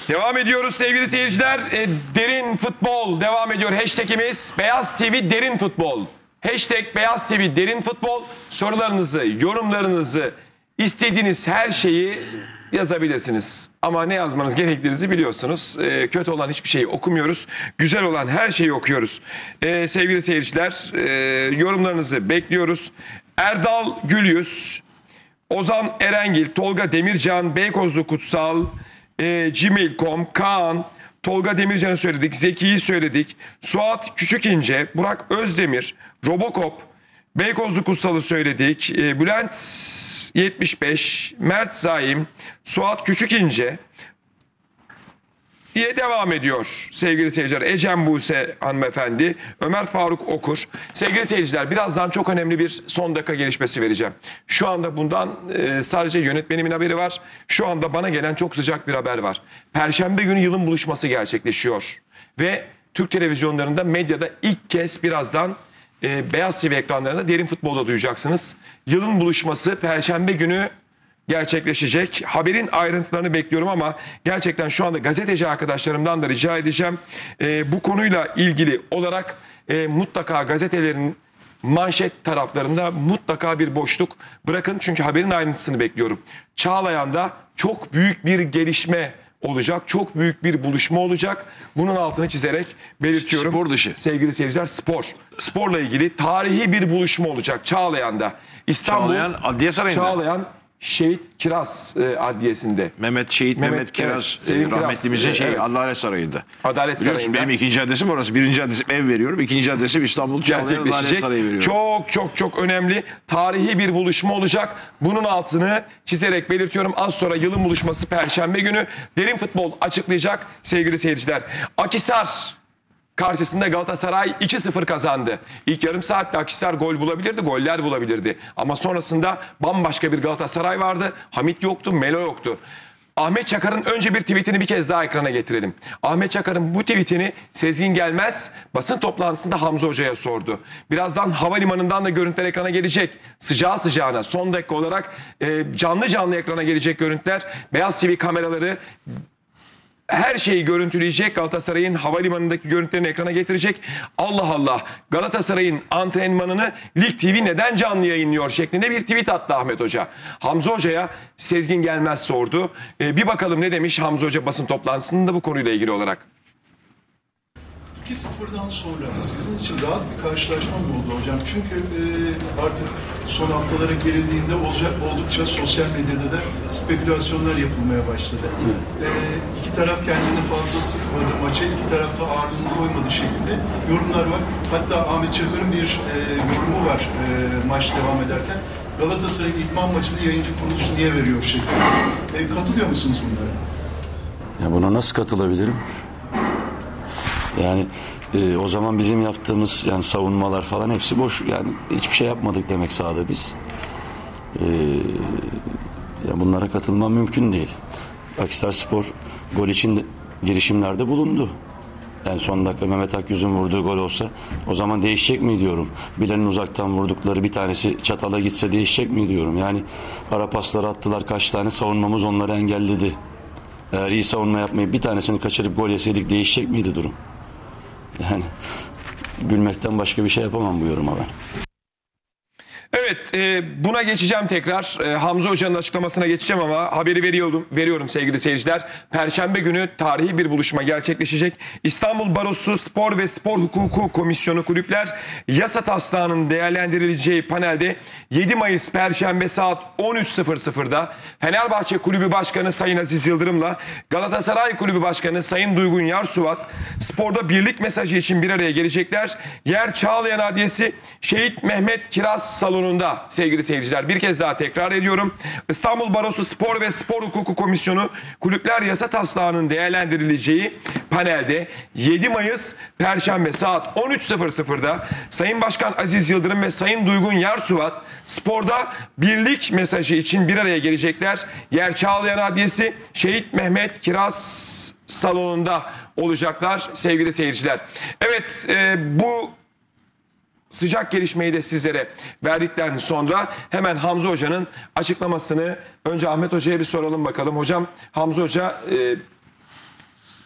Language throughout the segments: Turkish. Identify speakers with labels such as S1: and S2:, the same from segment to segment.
S1: Devam ediyoruz sevgili seyirciler. Derin futbol devam ediyor. Hashtagimiz Beyaz TV Derin Futbol. Hashtag Beyaz TV Derin Futbol. Sorularınızı, yorumlarınızı, istediğiniz her şeyi yazabilirsiniz. Ama ne yazmanız gerektiğinizi biliyorsunuz. Kötü olan hiçbir şeyi okumuyoruz. Güzel olan her şeyi okuyoruz. Sevgili seyirciler, yorumlarınızı bekliyoruz. Erdal Gülyüz, Ozan Erengil, Tolga Demircan, Beykozlu Kutsal, Gmail.com, Kaan, Tolga Demircan'ı söyledik, Zeki'yi söyledik, Suat Küçükince, Burak Özdemir, Robocop, Beykozlu Kutsal'ı söyledik, Bülent 75, Mert Zaim, Suat Küçükince diye devam ediyor sevgili seyirciler. Ecem Buse hanımefendi, Ömer Faruk Okur. Sevgili seyirciler, birazdan çok önemli bir son dakika gelişmesi vereceğim. Şu anda bundan sadece yönetmenimin haberi var. Şu anda bana gelen çok sıcak bir haber var. Perşembe günü yılın buluşması gerçekleşiyor. Ve Türk televizyonlarında, medyada ilk kez birazdan Beyaz TV ekranlarında Derin Futbol'da duyacaksınız. Yılın buluşması Perşembe günü gerçekleşecek. Haberin ayrıntılarını bekliyorum ama gerçekten şu anda gazeteci arkadaşlarımdan da rica edeceğim. Bu konuyla ilgili olarak mutlaka gazetelerin manşet taraflarında mutlaka bir boşluk bırakın. Çünkü haberin ayrıntısını bekliyorum. Çağlayan'da çok büyük bir gelişme olacak. Çok büyük bir buluşma olacak. Bunun altını çizerek belirtiyorum.
S2: Spor dışı.
S1: Sevgili seyirciler, spor. Sporla ilgili tarihi bir buluşma olacak Çağlayan'da. İstanbul
S2: Çağlayan Adliye Sarayı'nda.
S1: Çağlayan Şehit Kiraz Adliyesi'nde.
S2: Mehmet Kiraz,
S1: Sevim Kiraz,
S2: rahmetlimizin
S1: evet.
S2: Adalet Sarayı'nda.
S1: Adalet
S2: Biliyorsun
S1: Sarayı'nda
S2: benim ikinci adresim orası. Birinci adresim ev veriyorum. İkinci adresim İstanbul Çağlayan Adalet
S1: gerçekleşecek.
S2: Sarayı veriyorum.
S1: Çok önemli. Tarihi bir buluşma olacak. Bunun altını çizerek belirtiyorum. Az sonra yılın buluşması Perşembe günü. Derin Futbol açıklayacak sevgili seyirciler. Akhisar karşısında Galatasaray 2-0 kazandı. İlk yarım saatte Akhisar gol bulabilirdi, goller bulabilirdi. Ama sonrasında bambaşka bir Galatasaray vardı. Hamit yoktu, Melo yoktu. Ahmet Çakar'ın önce bir tweetini bir kez daha ekrana getirelim. Ahmet Çakar'ın bu tweetini Sezgin Gelmez basın toplantısında Hamza Hoca'ya sordu. Birazdan havalimanından da görüntüler ekrana gelecek. Sıcağı sıcağına son dakika olarak canlı ekrana gelecek görüntüler. Beyaz TV kameraları her şeyi görüntüleyecek. Galatasaray'ın havalimanındaki görüntülerini ekrana getirecek. Allah Allah, Galatasaray'ın antrenmanını Lig TV neden canlı yayınlıyor şeklinde bir tweet attı Ahmet Hoca. Hamza Hoca'ya Sezgin Gelmez sordu. Bir bakalım ne demiş Hamza Hoca basın toplantısında bu konuyla ilgili olarak.
S3: 2-0'dan sonra sizin için rahat bir karşılaşma mı oldu hocam? Çünkü artık son haftalara girildiğinde oldukça sosyal medyada da spekülasyonlar yapılmaya başladı. İki taraf kendini fazla sıkmadı, maça iki tarafta ağırlığını koymadı şeklinde yorumlar var. Hatta Ahmet Çakar'ın bir yorumu var maç devam ederken. Galatasaray'ın idman maçını yayıncı kuruluşu niye veriyor şeklinde. Katılıyor musunuz bunlara?
S4: Ya buna nasıl katılabilirim? Yani o zaman bizim yaptığımız yani savunmalar falan hepsi boş. Yani hiçbir şey yapmadık demek sahada biz. Ya bunlara katılmam mümkün değil. Akhisarspor gol için girişimlerde bulundu. Yani son dakika Mehmet Akyüz'ün vurduğu gol olsa o zaman değişecek mi diyorum. Bilal'in uzaktan vurdukları bir tanesi çatala gitse değişecek mi diyorum. Yani ara pasları attılar, kaç tane savunmamız onları engelledi. Eğer iyi savunma yapmayıp bir tanesini kaçırıp gol yeseydik değişecek miydi durum? Yani gülmekten başka bir şey yapamam bu yoruma ben.
S1: Evet, buna geçeceğim tekrar. Hamza Hoca'nın açıklamasına geçeceğim ama haberi veriyorum sevgili seyirciler. Perşembe günü tarihi bir buluşma gerçekleşecek. İstanbul Barosu Spor ve Spor Hukuku Komisyonu Kulüpler Yasa Taslağı'nın değerlendirileceği panelde 7 Mayıs Perşembe saat 13.00'da Fenerbahçe Kulübü Başkanı Sayın Aziz Yıldırım'la Galatasaray Kulübü Başkanı Sayın Duygun Yarsuvat sporda birlik mesajı için bir araya gelecekler. Yer Çağlayan Adliyesi Şehit Mehmet Kiraz Salonu sevgili seyirciler, bir kez daha tekrar ediyorum. İstanbul Barosu Spor ve Spor Hukuku Komisyonu Kulüpler Yasa Taslağı'nın değerlendirileceği panelde 7 Mayıs Perşembe saat 13.00'da Sayın Başkan Aziz Yıldırım ve Sayın Duygun Yarsuvat sporda birlik mesajı için bir araya gelecekler. Yer Çağlayan Adliyesi Şehit Mehmet Kiraz Salonu'nda olacaklar sevgili seyirciler. Evet, bu sıcak gelişmeyi de sizlere verdikten sonra hemen Hamza Hoca'nın açıklamasını önce Ahmet Hoca'ya bir soralım bakalım. Hocam, Hamza Hoca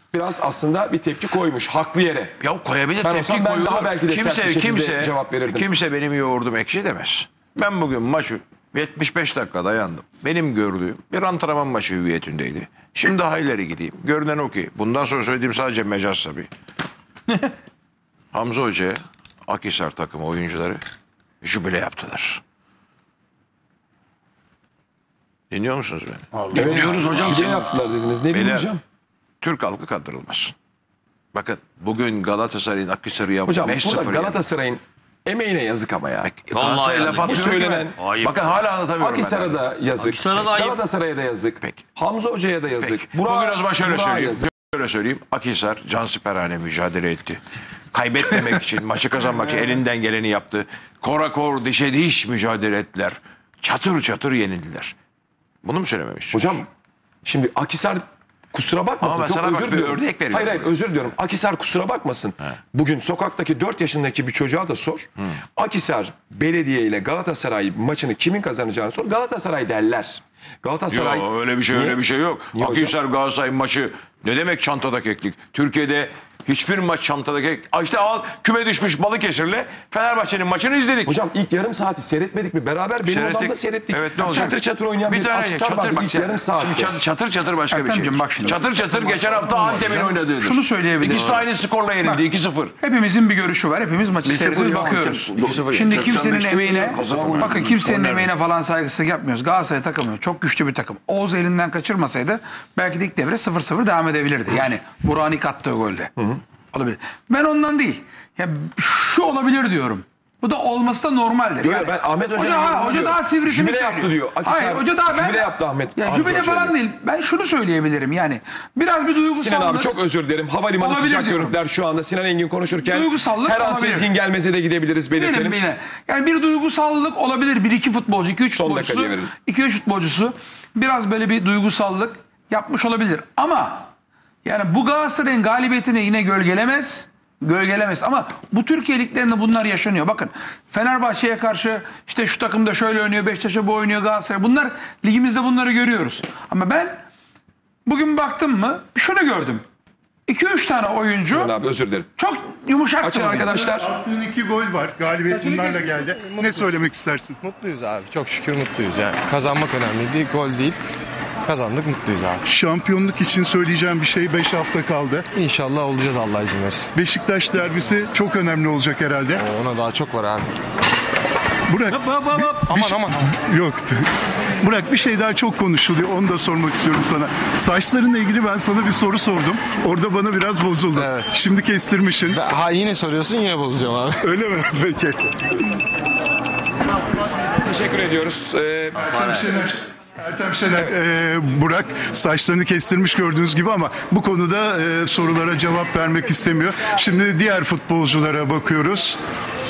S1: biraz aslında bir tepki koymuş. Haklı yere.
S2: Ya koyabilir,
S1: Ben
S2: tepki
S1: olsam ben
S2: koyulur.
S1: daha belki de sert bir şekilde cevap verirdim.
S2: Kimse benim yoğurdum ekşi demez. Ben bugün maçı 75 dakika dayandım. Benim gördüğüm bir antrenman maçı hüviyetindeydi. Şimdi daha ileri gideyim. Görünen o ki bundan sonra söylediğim sadece mecaz tabii. Hamza Hoca'ya Akhisar takımı oyuncuları jübile yaptılar. Dinliyor musunuz beni?
S1: Dinliyoruz hocam.
S2: Şimdi-
S1: yaptılar dediniz. Ne bileyim
S2: Beyler,
S1: hocam?
S2: Türk halkı kandırılmasın. Bakın bugün Galatasaray'ın Akhisar'ı yaptı.
S1: Hocam
S2: 5-0
S1: burada
S2: yendi.
S1: Galatasaray'ın emeğine yazık ama ya.
S2: Galatasaray'a laf
S1: Bu
S2: atmıyorum ki
S1: söylenen
S2: ben. Bakın hala anlatamıyorum.
S1: Akhisar'a
S2: ben.
S1: da yazık.
S5: Akhisar'a da ayıp.
S1: Galatasaray'a da yazık.
S2: Peki.
S1: Hamza Hoca'ya da yazık.
S2: Peki. Bugün o zaman şöyle
S1: Burak'a
S2: söyleyeyim.
S1: yazık.
S2: Şöyle söyleyeyim. Akhisar cansiperhane mücadele etti. Kaybetmemek için, maçı kazanmak için elinden geleni yaptı. Kora kor, dişe diş mücadele ettiler. Çatır çatır yenildiler. Bunu mu söylememiş?
S1: Hocam şimdi Akhisar kusura bakmasın.
S2: Ama ben
S1: Çok
S2: sana bak,
S1: özür
S2: bir
S1: diliyorum.
S2: örnek veriyorum.
S1: Hayır özür diliyorum. Akhisar kusura bakmasın. Bugün sokaktaki 4 yaşındaki bir çocuğa da sor. Akhisar Belediye ile Galatasaray maçını kimin kazanacağını sor. Galatasaray derler. Galatasaray
S2: Yok öyle bir şey
S1: Niye?
S2: öyle bir şey yok.
S1: Niye hocam?
S2: Akhisar Galatasaray maçı ne demek çantada keklik? Türkiye'de hiçbir maç çantada kek. İşte al küme düşmüş Balıkesir'le Fenerbahçe'nin maçını izledik.
S1: Hocam ilk yarım saati seyretmedik mi? Beraber benim
S2: Seyrettik.
S1: odamda seyrettik.
S2: Evet, ne olacak?
S1: Çatır çatır oynayan bir
S2: tane
S1: Akhisar vardı
S2: bak
S1: ilk
S2: sen-
S1: yarım saatte.
S2: Şimdi çatır çatır başka bir şey.
S6: Ertemciğim bak şimdi.
S2: Çatır çatır geçen hafta Antep'in oynadığıdır.
S6: Şunu söyleyebilirim.
S2: İkisi de aynı skorla yenildi 2-0.
S6: Hepimizin bir görüşü var. Hepimiz maçı
S2: 1-0
S6: seyrediyoruz,
S2: ya,
S6: bakıyoruz.
S2: 2-0
S6: Şimdi
S2: ya.
S6: kimsenin
S2: 85'te
S6: emeğine,
S2: kazandı.
S6: bakın kimsenin emeğine falan saygısızlık yapmıyoruz. Galatasaray takımı çok güçlü bir takım. Oğuz elinden kaçırmasaydı belki de ilk devre 0-0 devam edebilirdi. Yani Burak'ın ilk attığı golde. Olabilir. Ben ondan değil. Ya şu olabilir diyorum. Bu da olması da normaldir.
S1: Yok, ben Ahmet Hoca'nın
S6: hoca daha sivrisini
S1: jübile
S6: söylüyor.
S1: yaptı diyor. Akhisar
S6: Hayır, hoca daha
S1: jübile yaptı Ahmet.
S6: Ya
S1: Hamza
S6: jübile
S1: Hoca
S6: falan
S1: diyor.
S6: değil. Ben şunu söyleyebilirim yani. Biraz bir duygusallık.
S1: Sinan abi çok özür dilerim. Havalimanı
S6: Olabilir
S1: sıcak
S6: diyorum.
S1: görüntüler şu anda. Sinan Engin konuşurken
S6: Duygusallık
S1: her an
S6: olabilir.
S1: Sezgin gelmese de gidebiliriz belirtelim.
S6: Benim. Yani bir duygusallık olabilir. Bir iki futbolcu, 2-3
S1: Son
S6: futbolcusu,
S1: dakika diye verelim.
S6: 2-3 futbolcusu biraz böyle bir duygusallık yapmış olabilir. Ama yani bu Galatasaray'ın galibiyetini yine gölgelemez. Gölgelemez ama bu Türkiye liglerinde bunlar yaşanıyor. Bakın Fenerbahçe'ye karşı işte şu takımda şöyle oynuyor, Beşiktaş'a bu oynuyor, Galatasaray. Bunlar ligimizde bunları görüyoruz. Ama ben bugün baktım mı şunu gördüm. 2-3 tane oyuncu
S1: Sinan abi özür dilerim.
S6: çok yumuşak.
S1: Açın arkadaşlar.
S3: Attığın 2 gol var. Galibiyet bunlarla geldi. Ne söylemek istersin?
S7: Mutluyuz abi. Çok şükür mutluyuz yani. Kazanmak önemliydi. Gol değil. Kazandık, mutluyuz abi.
S3: Şampiyonluk için söyleyeceğim bir şey 5 hafta kaldı.
S7: İnşallah olacağız Allah izin verirse.
S3: Beşiktaş derbisi çok önemli olacak herhalde.
S7: Ona daha çok var abi.
S3: Burak
S7: Aman.
S3: yok. Burak bir şey daha çok konuşuluyor. Onu da sormak istiyorum sana. Saçlarınla ilgili ben sana bir soru sordum. Orada bana biraz bozuldu.
S7: Evet.
S3: Şimdi kestirmişsin.
S7: Ha yine soruyorsun, yine bozacağım abi.
S3: Öyle mi? Peki.
S1: Teşekkür ediyoruz.
S3: Ertem Şener, Burak saçlarını kestirmiş gördüğünüz gibi ama bu konuda sorulara cevap vermek istemiyor. Şimdi diğer futbolculara bakıyoruz.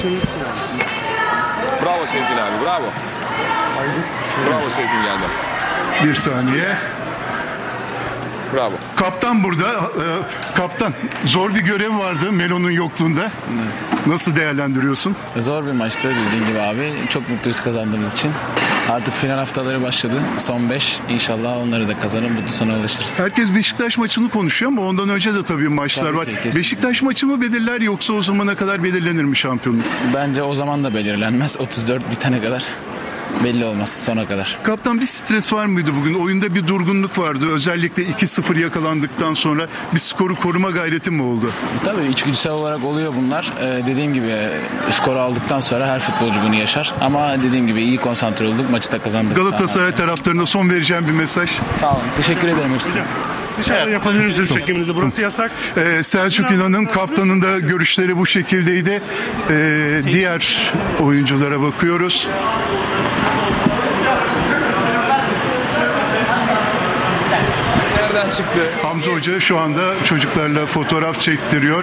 S1: Bravo Sezgin abi bravo. Bravo Sezgin Gelmez.
S3: Bir saniye.
S1: Bravo.
S3: Kaptan burada. Kaptan zor bir görev vardı Melo'nun yokluğunda. Nasıl değerlendiriyorsun?
S8: Zor bir maçtı bildiğin gibi abi. Çok mutluyuz kazandığımız için. Artık final haftaları başladı. Son 5. İnşallah onları da kazanır. Mutlu sona ulaşırız.
S3: Herkes Beşiktaş maçını konuşuyor ama ondan önce de tabii maçlar
S8: Tabii
S3: var.
S8: ki, kesinlikle.
S3: Beşiktaş maçı mı belirler yoksa o zamana kadar belirlenir mi şampiyonluk?
S8: Bence o zaman da belirlenmez. 34 bitene kadar belli olmaz sona kadar.
S3: Kaptan bir stres var mıydı bugün? Oyunda bir durgunluk vardı. Özellikle 2-0 yakalandıktan sonra bir skoru koruma gayreti mi oldu?
S8: Tabii içgüdüsel olarak oluyor bunlar. Dediğim gibi skoru aldıktan sonra her futbolcu bunu yaşar. Ama dediğim gibi iyi konsantre olduk. Maçı da kazandık.
S3: Galatasaray taraftarına son vereceğim bir mesaj.
S8: Sağ olun. Teşekkür ederim hepsine.
S9: Dışarıda yapabilir misiniz çekiminizi? Burası yasak.
S3: Selçuk İnan'ın kaptanın da görüşleri bu şekildeydi. Diğer oyunculara bakıyoruz.
S1: Nereden çıktı?
S3: Hamza Hoca şu anda çocuklarla fotoğraf çektiriyor.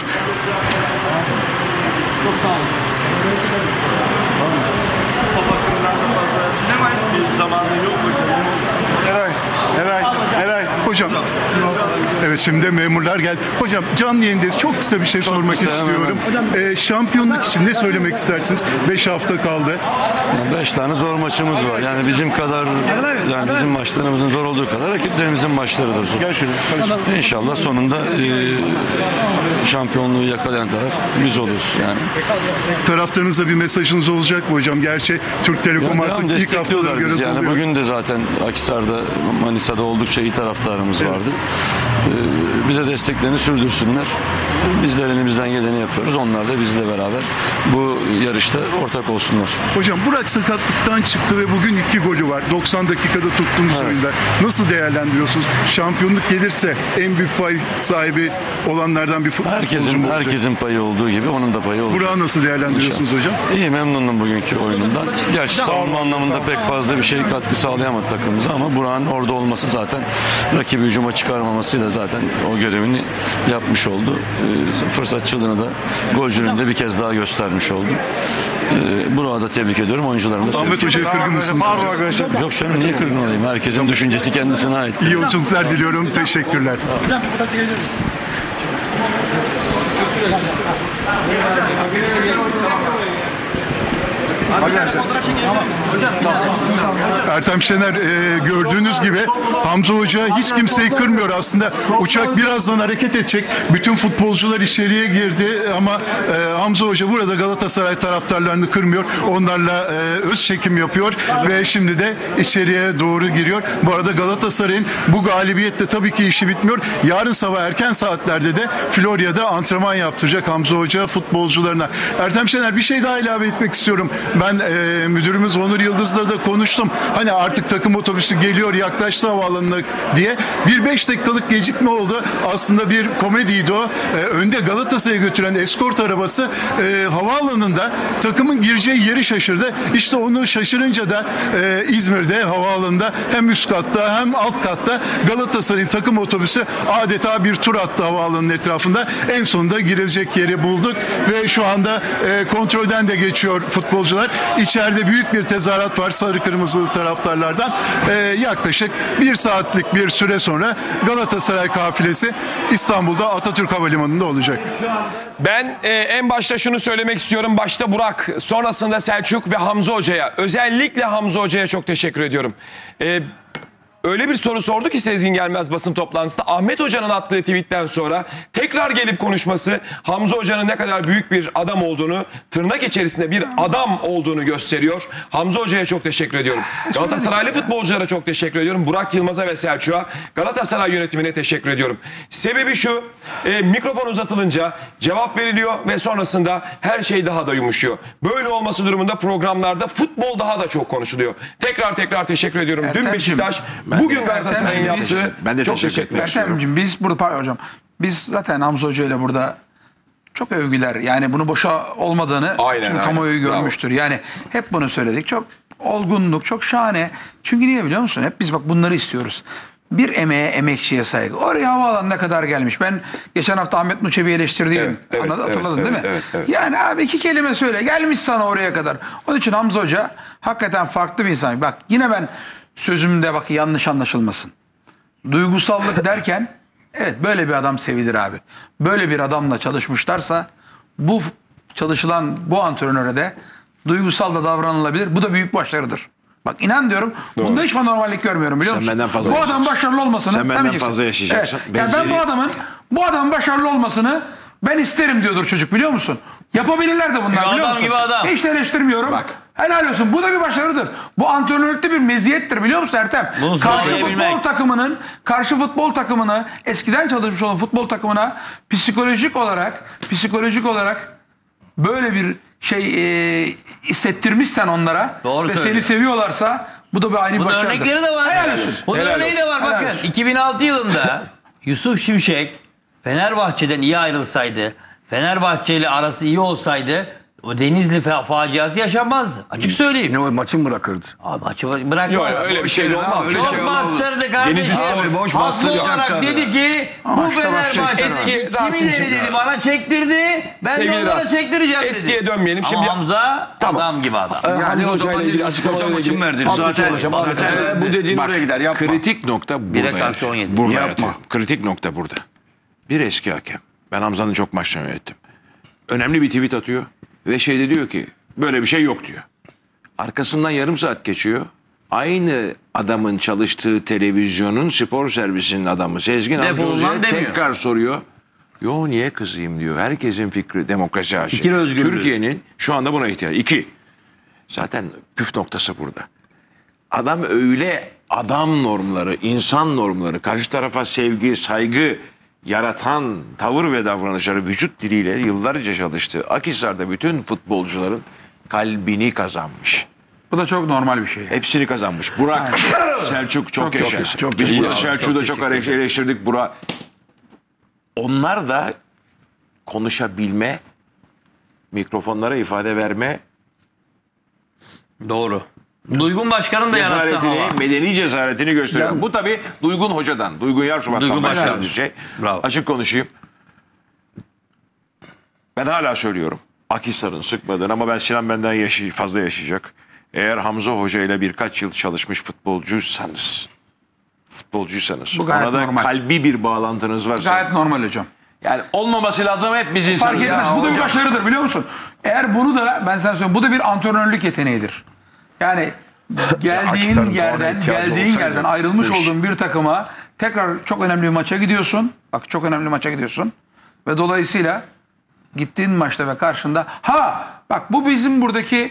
S3: Hocam, evet şimdi memurlar geldi. Hocam canlı yayındayız. Çok kısa bir şey sormak istiyorum. Şampiyonluk için ne söylemek istersiniz? 5 hafta kaldı.
S4: 5 tane zor maçımız var. Yani bizim kadar, yani bizim maçlarımızın zor olduğu kadar rakiplerimizin maçları da zor. İnşallah sonunda şampiyonluğu yakalayan taraf biz oluruz yani.
S3: Taraftarınıza bir mesajınız olacak mı hocam? Gerçi Türk Telekom
S4: Devam
S3: artık ilk haftalara
S4: destekliyorlar
S3: göre
S4: bizi yani.
S3: doluyor.
S4: Bugün de zaten Akhisar'da, Manisa'da oldukça iyi taraftarımız vardı. Bize desteklerini sürdürsünler. Bizler elimizden geleni yapıyoruz. Onlar da bizle beraber bu yarışta ortak olsunlar.
S3: Hocam Burak sakatlıktan çıktı ve bugün 2 golü var. 90 dakikada tuttuğunuz oyunda. Nasıl değerlendiriyorsunuz? Şampiyonluk gelirse en büyük pay sahibi olanlardan bir futbolcu mu olacak?
S4: Herkesin payı olduğu gibi onun da payı olacak.
S3: Burak'ı nasıl değerlendiriyorsunuz hocam?
S4: İyi, memnunum bugünkü oyunundan. Gerçi savunma anlamında pek fazla bir şey katkı sağlayamadı takımımıza ama Burak'ın orada olması zaten rakibi hücuma çıkarmamasıyla zaten o görevini yapmış oldu. Fırsatçılığını da golcülüğünü de bir kez daha göstermiş oldu. Burak'ı da tebrik ediyorum. Oyuncularımı da
S3: Ahmet
S4: tebrik ediyorum.
S3: Hoca'ya kırgın mısınız?
S4: Yok canım, niye kırgın olayım? Herkesin düşüncesi kendisine ait.
S3: İyi yolculuklar diliyorum. Teşekkürler. Ertem Şener, gördüğünüz gibi Hamza Hoca hiç kimseyi kırmıyor aslında. Uçak birazdan hareket edecek. Bütün futbolcular içeriye girdi ama Hamza Hoca burada Galatasaray taraftarlarını kırmıyor. Onlarla öz çekim yapıyor ve şimdi de içeriye doğru giriyor. Bu arada Galatasaray'ın bu galibiyetle tabii ki işi bitmiyor. Yarın sabah erken saatlerde de Florya'da antrenman yaptıracak Hamza Hoca futbolcularına. Ertem Şener, bir şey daha ilave etmek istiyorum. Ben müdürümüz Onur Yıldız'la da konuştum. Hani artık takım otobüsü geliyor, yaklaştı havaalanına diye. Bir 5 dakikalık gecikme oldu. Aslında bir komediydi o. Önde Galatasaray'a götüren eskort arabası havaalanında takımın gireceği yeri şaşırdı. İşte onu şaşırınca da İzmir'de havaalanında hem üst katta hem alt katta Galatasaray'ın takım otobüsü adeta bir tur attı havaalanının etrafında. En sonunda girecek yeri bulduk ve şu anda kontrolden de geçiyor futbolcular. İçeride büyük bir tezahürat var sarı kırmızılı taraftarlardan. Yaklaşık 1 saatlik bir süre sonra Galatasaray kafilesi İstanbul'da Atatürk Havalimanı'nda olacak.
S1: Ben en başta şunu söylemek istiyorum. Başta Burak, sonrasında Selçuk ve Hamza Hoca'ya, özellikle Hamza Hoca'ya çok teşekkür ediyorum. Öyle bir soru sordu ki Sezgin Gelmez basın toplantısında, Ahmet Hoca'nın attığı tweetten sonra tekrar gelip konuşması Hamza Hoca'nın ne kadar büyük bir adam olduğunu, tırnak içerisinde bir adam olduğunu gösteriyor. Hamza Hoca'ya çok teşekkür ediyorum. Galatasaraylı futbolculara çok teşekkür ediyorum. Burak Yılmaz'a ve Selçuk'a, Galatasaray yönetimine teşekkür ediyorum. Sebebi şu, mikrofon uzatılınca cevap veriliyor ve sonrasında her şey daha da yumuşuyor. Böyle olması durumunda programlarda futbol daha da çok konuşuluyor. Tekrar teşekkür ediyorum. Dün Beşiktaş, bugün Galatasaray'ın yaptığı,
S2: ben de
S1: çok
S2: teşekkür
S1: teşekkür ederim.
S6: Ertem'ciğim biz burada, pardon hocam, biz zaten Hamza Hoca ile burada çok övgüler, yani bunu boşa olmadığını tüm kamuoyu görmüştür. Yani hep bunu söyledik. Çok olgunluk, çok şahane. Çünkü niye biliyor musun? Hep biz bak bunları istiyoruz. Bir emeğe, emekçiye saygı. Oraya havaalanına kadar gelmiş. Ben geçen hafta Ahmet Nuçebi'yi eleştirdiydim. Hatırladın değil mi?
S1: Evet.
S6: Yani abi 2 kelime söyle. Gelmiş sana oraya kadar. Onun için Hamza Hoca hakikaten farklı bir insan. Bak yine ben sözümde bak yanlış anlaşılmasın. Duygusallık derken evet böyle bir adam sevilir abi. Böyle bir adamla çalışmışlarsa bu çalışılan bu antrenöre de duygusal da davranılabilir. Bu da büyük başarıdır. Bak inan diyorum. Bunda hiç normallik görmüyorum biliyor musun?
S2: benden fazla
S6: Bu adam başarılı olmasını
S2: Sen benden
S6: bileceksin.
S2: fazla yaşayacaksın.
S6: Evet. Yani ben bu adamın başarılı olmasını ben isterim diyordur çocuk biliyor musun? Yapabilirler de bunlar biliyor musun?
S5: Gibi adam.
S6: Hiç de eleştirmiyorum.
S2: Bak.
S6: Helal olsun. Bu da bir başarıdır. Bu antrenörlükte bir meziyettir biliyor musun Ertem?
S5: Bunu
S6: Karşı futbol takımını eskiden çalışmış olan futbol takımına psikolojik olarak böyle bir şey hissettirmişsen onlara
S5: Doğru
S6: ve seni
S5: söylüyor.
S6: seviyorlarsa bu da bir ayrı bir
S5: Bunun
S6: başarıdır.
S5: örnekleri de var.
S6: Helal olsun.
S5: Bunun
S1: Helal
S5: örneği de
S1: olsun.
S5: var.
S6: Helal
S5: Bakın
S6: olsun.
S5: 2006 yılında Yusuf Şimşek Fenerbahçe'den iyi ayrılsaydı, Fenerbahçe ile arası iyi olsaydı o Denizli faciası yaşanmazdı. Açık söyleyeyim.
S10: Ne o maçı mı bırakırdı?
S5: Abi maçı bırakmaz.
S1: Yok öyle bir şey de olmaz.
S10: Öyle
S5: Çok
S10: şey olmaz.
S5: bastırdı kardeşim.
S1: Denizli
S10: Abi boş
S5: Haklı
S10: bastıracak
S5: olarak
S10: tabii.
S5: dedi ki Bu Fenerbahçe
S1: Eski
S5: kimi
S1: Rasim'cim
S5: dedi bana çektirdi. Ben de
S1: Sevgili
S5: onlara
S1: Rasim,
S5: çektireceğim dedi.
S1: eskiye dönmeyelim. Şimdi
S5: Ama Hamza
S1: Tamam.
S5: adam gibi adam.
S1: Hamza Hoca ile ilgili açıklamalarla ilgili.
S2: verdiniz.
S1: Zaten
S2: Bu dediğin oraya gider. Yapma. Kritik nokta burada.
S5: 1'e karşı 17.
S2: Burada yapma. Kritik nokta burada. Bir eski hakem. Ben Hamza'nın çok maçlarını yönettim. Önemli bir tweet atıyor. Ve şeyde diyor ki böyle bir şey yok diyor. Arkasından yarım saat geçiyor. Aynı adamın çalıştığı televizyonun spor servisinin adamı Sezgin
S5: Defol
S2: Hamza
S5: lan
S2: Hoca'ya
S5: demiyor.
S2: tekrar soruyor. Yo niye kızayım diyor. Herkesin fikri demokrasi aşığı.
S5: Fikir özgürlüğü.
S2: Türkiye'nin şu anda buna ihtiyacı. 2. Zaten püf noktası burada. Adam öyle adam normları, insan normları, karşı tarafa sevgi, saygı yaratan tavır ve davranışları vücut diliyle yıllarca çalıştı. Akhisar'da bütün futbolcuların kalbini kazanmış.
S6: Bu da çok normal bir şey.
S2: Hepsini kazanmış. Burak, Selçuk çok yaşa.
S6: yaşa.
S2: Biz burada Selçuk'u da çok eleştirdik. Burak. Onlar da konuşabilme, mikrofonlara ifade verme
S5: Doğru. Duygun Başkan'ın da yarattı
S2: cesaretini,
S5: hava.
S2: medeni cesaretini gösteriyor. Bu tabii Duygun Hoca'dan, Duygun Yarsuvat'tan
S5: Duygun
S2: başlayan
S5: Başkan.
S2: bir şey.
S5: Bravo.
S2: Açık konuşayım. Ben hala söylüyorum. Akhisar'ın sıkmadığını ama ben Sinan benden fazla yaşayacak. Eğer Hamza Hoca ile birkaç yıl çalışmış futbolcuysanız,
S6: Bu gayet
S2: ona da
S6: normal.
S2: kalbi bir bağlantınız varsa,
S6: Gayet normal hocam.
S2: yani olmaması lazım hep biz insanız.
S6: Fark etmez. Bu da bir başarıdır biliyor musun? Eğer bunu da ben sana söyleyeyim, bu da bir antrenörlük yeteneğidir. Yani geldiğin yerden ayrılmış olduğun bir takıma tekrar çok önemli bir maça gidiyorsun. Bak çok önemli bir maça gidiyorsun. Ve dolayısıyla gittiğin maçta ve karşında bak bu bizim buradaki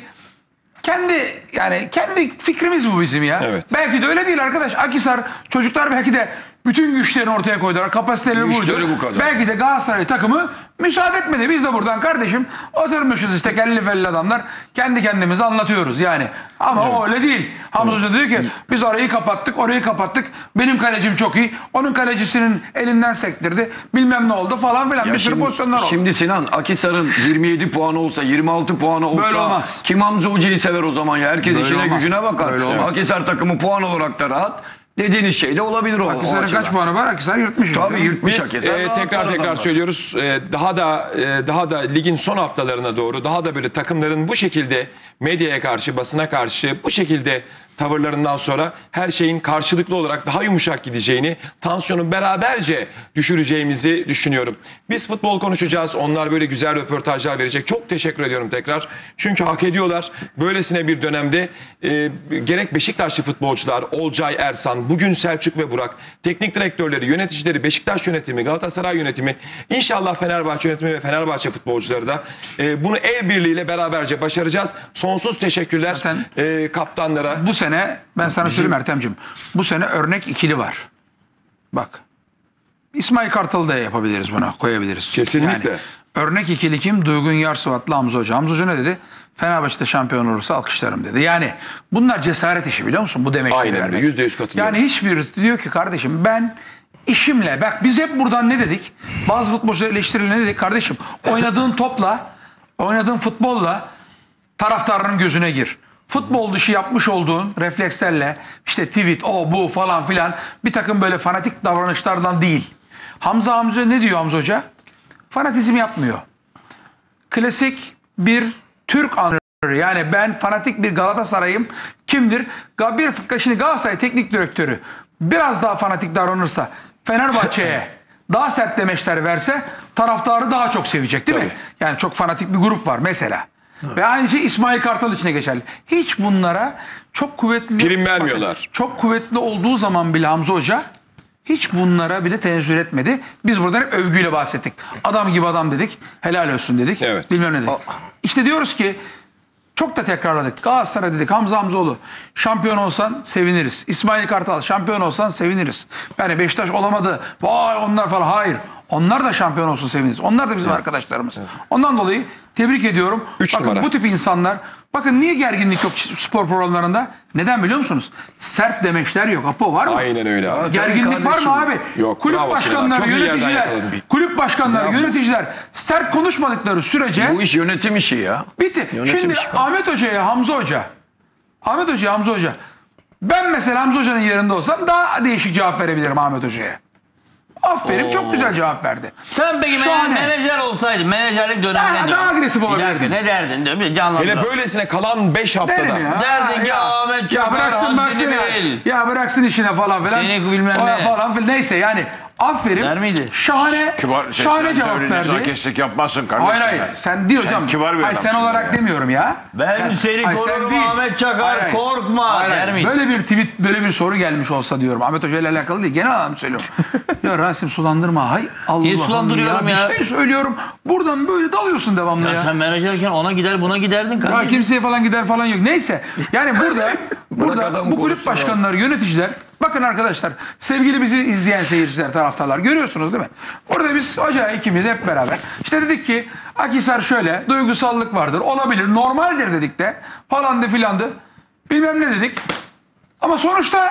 S6: kendi fikrimiz bu bizim ya.
S1: Evet.
S6: Belki de öyle değil arkadaş. Akhisar çocuklar belki de bütün güçlerini ortaya koydular. Kapasiteleri buydu.
S2: bu kadar.
S6: Belki de Galatasaray takımı müsaade etmedi. Biz de buradan kardeşim oturmuşuz işte kelli felli adamlar. Kendi kendimize anlatıyoruz yani. Ama o öyle değil. Hamza Hoca diyor ki biz orayı kapattık. Benim kalecim çok iyi. Onun kalecisinin elinden sektirdi. Bilmem ne oldu falan filan. Bir sürü pozisyonlar oldu.
S10: Şimdi Sinan Akhisar'ın 27 puanı olsa 26 puanı olsa
S6: Böyle olmaz.
S10: kim Hamza Hoca'yı sever o zaman ya? Herkes
S6: Böyle
S10: işine
S6: olmaz.
S10: gücüne bakar.
S6: Böyle olmaz.
S10: Akhisar takımı puan olarak da rahat. Dediğiniz şey de olabilir o
S6: Akhisar'ın
S10: açıdan.
S6: kaç puanı var? Akhisar yırtmış.
S10: Tabii yırtmış
S1: Biz
S10: Akhisar. rahat
S1: tekrar
S10: adamlar.
S1: söylüyoruz. Daha da ligin son haftalarına doğru daha da böyle takımların bu şekilde medyaya karşı, basına karşı bu şekilde tavırlarından sonra her şeyin karşılıklı olarak daha yumuşak gideceğini, tansiyonu beraberce düşüreceğimizi düşünüyorum. Biz futbol konuşacağız. Onlar böyle güzel röportajlar verecek. Çok teşekkür ediyorum tekrar. Çünkü hak ediyorlar. Böylesine bir dönemde gerek Beşiktaşlı futbolcular, Olcay, Ersan, bugün Selçuk ve Burak, teknik direktörleri, yöneticileri, Beşiktaş yönetimi, Galatasaray yönetimi, inşallah Fenerbahçe yönetimi ve Fenerbahçe futbolcuları da bunu el birliğiyle beraberce başaracağız. Sonsuz teşekkürler
S6: Zaten
S1: kaptanlara.
S6: Bu sene ben sana söyleyeyim Ertem'cim. Bu sene örnek ikili var. Bak. İsmail Kartal'ı da yapabiliriz buna. Koyabiliriz.
S1: Kesinlikle.
S6: Yani, örnek ikili kim? Duygun Yarsuvat'la Hamza Hoca. Hamza Hoca ne dedi? Fenerbahçe'de şampiyon olursa alkışlarım dedi. Yani bunlar cesaret işi biliyor musun? Bu demekleri
S1: Aynen
S6: vermek.
S1: öyle, %100 katılıyorum.
S6: Yani hiçbir diyor ki kardeşim ben işimle bak biz hep buradan ne dedik? Bazı futbolcular eleştiriyle ne dedik? Kardeşim oynadığın topla, oynadığın futbolla taraftarının gözüne gir. Futbol dışı yapmış olduğun reflekslerle işte tweet o bu falan filan bir takım böyle fanatik davranışlardan değil. Hamza ne diyor Hamza Hoca? Fanatizm yapmıyor. Klasik bir Türk antrenörü yani ben fanatik bir Galatasaray'ım kimdir? Şimdi Galatasaray teknik direktörü biraz daha fanatik davranırsa Fenerbahçe'ye daha sert demeçler verse taraftarı daha çok sevecek değil mi? Yani çok fanatik bir grup var mesela. Ve aynı şey İsmail Kartal için de geçerli. Hiç bunlara çok kuvvetli...
S1: Prim vermiyorlar.
S6: Bakın, çok kuvvetli olduğu zaman bile Hamza Hoca hiç bunlara bile tenezzül etmedi. Biz buradan hep övgüyle bahsettik. Adam gibi adam dedik. Helal olsun dedik.
S1: Evet.
S6: Bilmem ne dedik. İşte diyoruz ki çok da tekrarladık. Galatasaray dedik. Hamzoğlu şampiyon olsan seviniriz. İsmail Kartal şampiyon olsan seviniriz. Yani Beşiktaş olamadı. Vay onlar falan. Hayır. Onlar da şampiyon olsun seviniriz. Onlar da bizim arkadaşlarımız. Ondan dolayı tebrik ediyorum. Bakın
S1: numara.
S6: bu tip insanlar bakın niye gerginlik yok spor programlarında? Neden biliyor musunuz? Sert demeçler yok. Apo var mı?
S1: Aynen öyle abi.
S6: Gerginlik var mı abi?
S1: Yok,
S6: Kulüp
S1: bravo
S6: başkanları,
S1: Sinan. Çok iyi yerden
S6: yöneticiler,
S1: yakaladın.
S6: kulüp başkanları, yöneticiler sert konuşmadıkları sürece
S10: Bu iş yönetim işi ya.
S6: bitti.
S10: Yönetim
S6: Şimdi
S10: işi.
S6: Ahmet Hoca'ya Hamza Hoca. Ben mesela Hamza Hoca'nın yerinde olsam daha değişik cevap verebilirim Ahmet Hoca'ya. Aferin, çok güzel cevap verdi.
S5: Sen peki
S6: Şahane.
S5: menajer olsaydın, menajerlik döneminde
S6: Daha agresif
S5: Bir dakika,
S6: olabilirdin.
S5: ne derdin? Değil mi? Canlandıralım.
S1: Hele böylesine kalan 5 haftada.
S6: Derim ya.
S5: Derdin ki Ahmet
S6: Ya
S5: Çakar
S6: bıraksın
S5: haddini bil.
S6: ya bıraksın işine falan filan.
S5: Seni bilmem
S6: O
S5: ne.
S6: falan filan. Neyse yani aferin.
S5: Der miydi?
S6: Şahane,
S2: Kibar,
S6: şahane cevap verdi.
S2: Nezaketsizlik yapmazsın kardeşim.
S6: Hayır. Sen diyor hocam.
S2: kibar bir
S6: Hayır, sen
S2: adamsın
S6: olarak
S2: ya.
S6: demiyorum ya.
S5: Ben seni
S6: Hayır, sen
S5: korurum
S6: değil.
S5: Ahmet Çakar,
S6: Hayır.
S5: korkma
S6: Hayır,
S5: der miydi?
S6: Böyle bir tweet, böyle bir soru gelmiş olsa diyorum. Ahmet Hoca ile alakalı değil. Genel anlamda söylüyorum. Ya Rasim sulandırma. Hay Allah'ım
S5: Niye sulandırıyorum ya?
S6: Bir şey söylüyorum. Buradan böyle dalıyorsun devamlı ya.
S5: Ya sen menajerken ona gider buna giderdin
S6: Ya
S5: kardeşim.
S6: kimseye falan gider falan yok. Neyse. Yani burada bu kulüp başkanları, yöneticiler, bakın arkadaşlar, sevgili bizi izleyen seyirciler, taraftarlar, görüyorsunuz değil mi? Burada biz hoca ikimiz hep beraber işte dedik ki Akhisar şöyle, duygusallık vardır, olabilir, normaldir dedik de falandı filandı, bilmem ne dedik. Ama sonuçta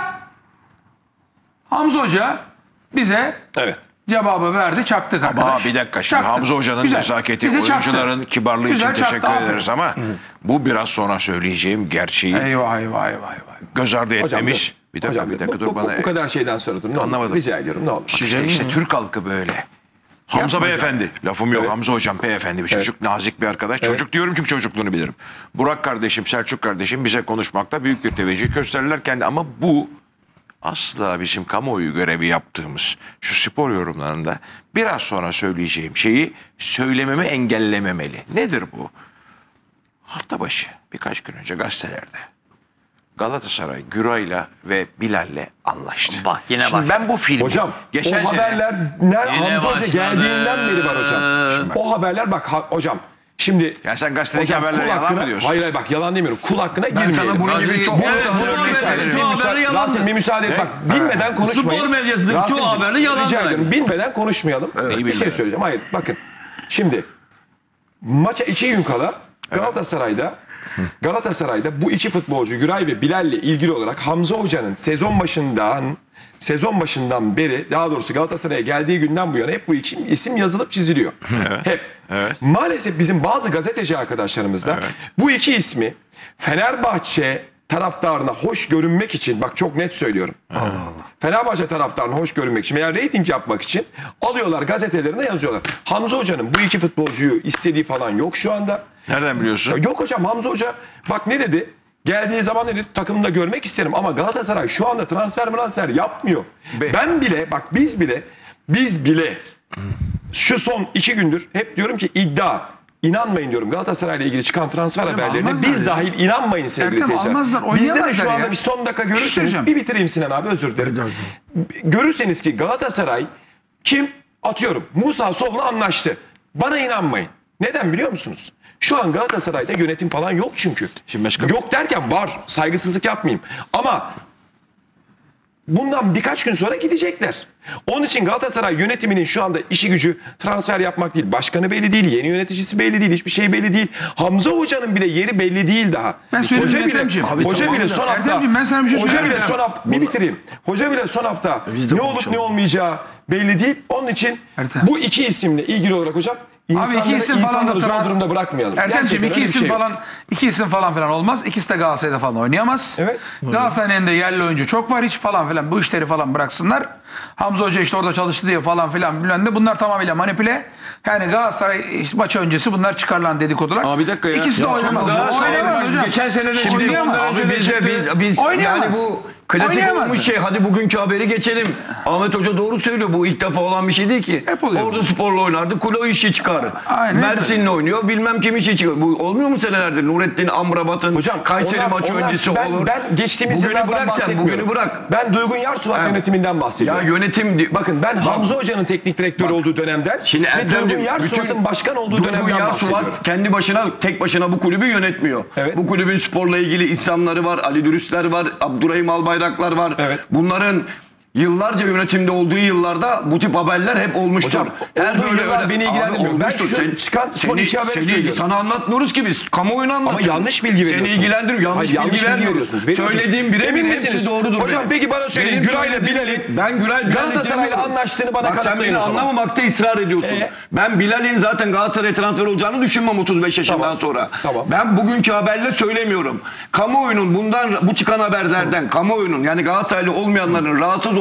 S6: Hamza Hoca bize
S1: Evet.
S6: cevabı verdi, çaktık arkadaş.
S2: Ama bir dakika şimdi
S6: Çaktık.
S2: Hamza Hoca'nın
S6: Güzel.
S2: nezaketi,
S6: Bize çaktı.
S2: oyuncuların kibarlığı
S6: Güzel
S2: için teşekkür
S6: çaktı,
S2: ederiz ama bu biraz sonra söyleyeceğim gerçeği
S6: Eyvah eyvah eyvah eyvah.
S2: göz ardı
S1: Hocam
S2: etmemiş.
S1: dur.
S2: Bir dakika,
S1: Hocam,
S2: bir dakika
S1: bu
S2: dur bana.
S1: Bu kadar şeyden sonra dur. Ne olur.
S2: Anlamadım.
S1: Rica ediyorum, ne olur.
S2: İşte Türk halkı böyle. Hamza beyefendi, lafım yok.
S1: Evet.
S2: Hamza hocam beyefendi bir çocuk, nazik bir arkadaş. Çocuk diyorum çünkü çocukluğunu bilirim. Burak kardeşim, Selçuk kardeşim bize konuşmakta büyük bir teveccüh gösterirler kendi. Ama bu asla bizim kamuoyu görevi yaptığımız şu spor yorumlarında biraz sonra söyleyeceğim şeyi söylememi engellememeli. Nedir bu? Hafta başı birkaç gün önce gazetelerde Galatasaray Güray'la ve Bilal'le anlaştı.
S5: Bak yine
S2: Şimdi
S5: bak.
S2: ben bu filmi
S1: Hocam
S2: geçen
S1: o
S2: sene
S1: haberler
S5: Yine
S1: Hamza Hoca
S5: başladı.
S1: geldiğinden beri var hocam. O haberler bak hocam. Şimdi
S2: ya sen gazetedeki
S1: hocam,
S2: haberleri
S1: kul
S2: yalan
S1: hakkına,
S2: mı diyorsun?
S1: hayır bak yalan demiyorum. Kul hakkına girmeyelim.
S10: sana bunun gibi çok
S5: Evet,
S10: orta
S5: futbol
S10: örnek
S5: medyasında
S10: veririm.
S5: çoğu haberi yalandı.
S1: Rasim bir müsaade et bak. Bilmeden konuşmayın.
S5: Spor medyasındaki çoğu
S1: Rasimciğim,
S5: haberde yalan
S1: rica
S5: bence.
S1: ediyorum. Bilmeden konuşmayalım. Bir şey
S2: bilmeden?
S1: söyleyeceğim. Hayır bakın. Şimdi maça 2 gün kala Galatasaray'da bu iki futbolcu Güray ve Bilal'le ilgili olarak Hamza Hoca'nın sezon başından beri, daha doğrusu Galatasaray'a geldiği günden bu yana hep bu iki isim yazılıp çiziliyor. Hep.
S2: Evet.
S1: Maalesef bizim bazı gazeteci arkadaşlarımız da bu iki ismi Fenerbahçe taraftarına hoş görünmek için, bak çok net söylüyorum. Fenerbahçe taraftarına hoş görünmek için veya reyting yapmak için alıyorlar, gazetelerine yazıyorlar. Hamza Hoca'nın bu iki futbolcuyu istediği falan yok şu anda.
S2: Nereden biliyorsun?
S1: Yok hocam, Hamza Hoca bak ne dedi? Geldiği zaman dedi takımda görmek isterim ama Galatasaray şu anda transfer yapmıyor. Ben bile bak biz bile şu son 2 gündür hep diyorum ki İnanmayın diyorum Galatasaray'la ilgili çıkan transfer haberlerine
S6: almazlar
S1: biz
S6: ya.
S1: dahil inanmayın sevgili
S6: Ertem,
S1: seyirciler.
S6: almazlar,
S1: Bizde de
S6: oynayamazlar
S1: şu anda
S6: ya.
S1: bir son dakika
S6: Bir şey
S1: görürseniz
S6: söyleyeceğim.
S1: bir bitireyim Sinan abi, özür dilerim. Görürseniz ki Galatasaray kim? Atıyorum Musa Sov'la anlaştı. Bana inanmayın. Neden biliyor musunuz? Şu an Galatasaray'da yönetim falan yok çünkü.
S2: Şimdi başka-
S1: Yok derken var. Saygısızlık yapmayayım. Ama bundan birkaç gün sonra gidecekler. Onun için Galatasaray yönetiminin şu anda işi gücü transfer yapmak değil. Başkanı belli değil, yeni yöneticisi belli değil, hiçbir şey belli değil. Hamza Hoca'nın bile yeri belli değil daha.
S6: Ben söyleyeyim
S1: Hoca bile,
S6: Ertemciğim. Abi
S1: hoca
S6: tamam
S1: bile
S6: da.
S1: son hafta.
S6: Ertemciğim, ben sana bir şey
S1: Hoca
S6: söyleyeyim.
S1: bile son hafta bir bitireyim. Hoca bile son hafta ne olup ne olmayacağı belli değil. Onun için
S6: Ertem.
S1: bu iki isimle ilgili olarak hocam insanları zor durumda bırakmayalım.
S6: Ertemciğim,
S1: Gerçekten
S6: iki
S1: öyle bir
S6: isim
S1: şey yok.
S6: falan, iki isim falan olmaz. İkisi de Galatasaray'da falan oynayamaz.
S1: Evet.
S6: Galatasaray'ın da yerli oyuncu çok var, hiç falan filan bu işleri falan bıraksınlar. Hamza Hoca işte orada çalıştı diye falan filan bilen de bunlar tamamıyla manipüle. Yani Galatasaray maçı öncesi bunlar çıkarılan dedikodular.
S10: Abi bir dakika ya.
S6: İkisi de oynamaz. Oynayamaz hocam.
S10: Geçen sene de
S6: Şimdi
S10: oynayamaz. Abi biz
S6: Oynayamaz.
S10: yani bu klasik
S6: Oynayamaz.
S10: olmuş şey. Hadi bugünkü haberi geçelim. Ahmet Hoca doğru söylüyor. Bu ilk defa olan bir şey değil ki.
S6: Hep oluyor.
S10: Ordu Spor'la oynardı. Kulo işi çıkarır.
S6: Aynen.
S10: Mersin'le oynuyor. Bilmem kim işi çıkarır. Bu olmuyor mu senelerdir? Nurettin Amrabat'ın
S1: onlar-
S10: Kayseri maçı
S1: onlar-
S10: öncesi olur.
S1: Ben geçtiğimiz
S10: Bugünü
S1: yıllardan
S10: bırak sen.
S1: bahsetmiyorum.
S10: Bugünü bırak.
S1: Ben Duygun Yarsuvat
S10: Ha.
S1: yönetiminden
S10: Ya
S1: bahsediyorum.
S10: yönetim...
S1: Bakın ben Hamza Hoca'nın teknik direktör olduğu dönemden
S10: Şimdi
S1: ve
S10: Ertem'ciğim,
S1: Duygun Yarsuvat'ın başkan olduğu
S10: Duygun
S1: dönemden bahsediyorum.
S10: Yarsuvat kendi başına, tek başına bu kulübü yönetmiyor.
S1: Evet.
S10: Bu kulübün sporla ilgili insanları var, Ali Dürüstler var, Abdurrahim Albayraklar var.
S1: Evet.
S10: Bunların yıllarca yönetimde olduğu yıllarda bu tip haberler hep olmuştur.
S1: Hocam, olduğu yıllar beni ilgilendirmiyor. Ben şu çıkan son iki haberi söylüyorum.
S10: Sana anlatmıyoruz ki biz. Kamuoyuna anlatıyoruz.
S1: Ama yanlış bilgi veriyorsunuz.
S10: Seni ilgilendirmiyor. Yanlış
S1: Hayır,
S10: bilgi vermiyoruz. Söylediğim bire
S1: Emin
S10: bir
S1: misiniz?
S10: hepsi doğrudur.
S1: Hocam
S10: benim.
S1: peki bana söyleyin.
S10: Benim
S1: Güray'la
S10: söylediğim-
S1: Bilal'in
S10: Ben
S1: Galatasaray'la
S10: demiyorum.
S1: anlaştığını bana
S10: Bak sen
S1: kanıtlayın
S10: beni
S1: o zaman.
S10: anlamamakta ısrar ediyorsun. Ben Bilal'in zaten Galatasaray transfer olacağını düşünmem 35 yaşından
S1: Tamam.
S10: sonra.
S1: Tamam.
S10: Ben bugünkü haberle söylemiyorum. Kamuoyunun bu çıkan haberlerden kamuoyunun yani Galatasaraylı olmayanların rahatsız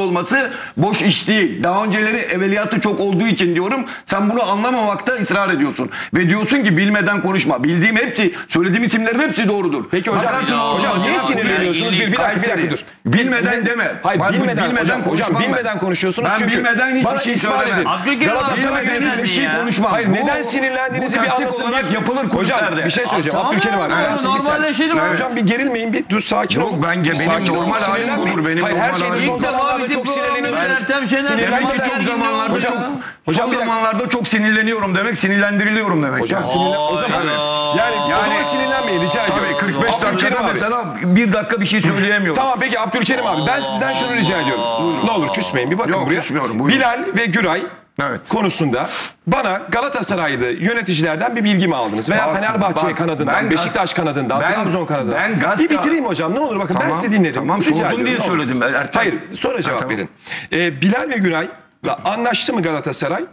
S10: olması boş iş değil. Daha önceleri evveliyatı çok olduğu için diyorum. Sen bunu anlamamakta ısrar ediyorsun. Ve diyorsun ki bilmeden konuşma. Bildiğim hepsi, söylediğim isimlerin hepsi doğrudur.
S1: Peki hocam,
S10: Bakarsın
S1: hocam niye
S10: maça-
S1: sinirleniyorsunuz? Bir dakika dur.
S10: Bilmeden deme.
S1: Hayır
S10: Bak,
S1: bilmeden hocam
S10: konuşmam ben.
S1: bilmeden konuşuyorsunuz
S10: Ben
S1: çünkü.
S10: bilmeden hiçbir
S1: bana
S10: şey
S1: ispat
S10: söylemem.
S1: edin.
S5: Abdülkerim
S1: Galatasaray
S5: abi,
S10: Bilmeden bir şey
S5: ya.
S10: konuşmam.
S1: Hayır
S10: Bu-
S1: neden sinirlendiğinizi
S10: bu
S1: bir
S10: taktik
S1: anlatın.
S10: olarak yapılır
S1: Hocam
S10: kulüplerde.
S1: bir şey söyleyeceğim.
S5: Tamam
S1: Abdülkerim abi.
S5: ya, normalleşelim abi.
S1: Hocam bir gerilmeyin, bir dur sakin
S10: Yok,
S1: olun.
S10: bence benim
S1: Sakin olun,
S10: normal halim
S1: sinirlenmeyin.
S10: budur, benim
S1: Hayır her
S10: normal
S1: şeyde
S10: halim
S1: son
S5: budur.
S1: zamanlarda
S5: İlk
S1: çok
S5: defa
S1: sinirleniyorsunuz.
S5: Ertem Şener
S10: Demek ki
S5: Hocam,
S10: çok zamanlarda
S1: hocam,
S10: çok
S1: hocam
S10: son
S1: bir dakika.
S10: zamanlarda çok sinirleniyorum demek, sinirlendiriliyorum demek.
S1: Hocam
S10: yani.
S1: sinirlen o zaman yani o zaman sinirlenmeyin rica ediyorum.
S10: Tabii 45
S1: Abdülkerim
S10: dakikada
S1: abi.
S10: mesela bir dakika bir şey söyleyemiyorum.
S1: Tamam peki Abdülkerim abi ben sizden şunu rica ediyorum. Ne olur küsmeyin bir bakın
S10: Yok,
S1: buraya.
S10: küsmüyorum, buyurun.
S1: Bilal ve Güray
S10: Evet.
S1: konusunda bana Galatasaraylı yöneticilerden bir bilgi mi aldınız? Veya
S10: Bak,
S1: Fenerbahçe
S10: bak,
S1: kanadından,
S10: ben
S1: Beşiktaş kanadından,
S10: ben-
S1: Trabzon kanadından.
S10: ben
S1: bir bitireyim hocam ne olur bakın ben sizi dinledim.
S10: Tamam
S1: Rica
S10: sordun
S1: ediyorum,
S10: diye
S1: ne olur.
S10: söyledim. Ertem.
S1: Hayır sonra cevap
S10: tamam.
S1: verin. Bilal ve Günay'la anlaştı mı Galatasaray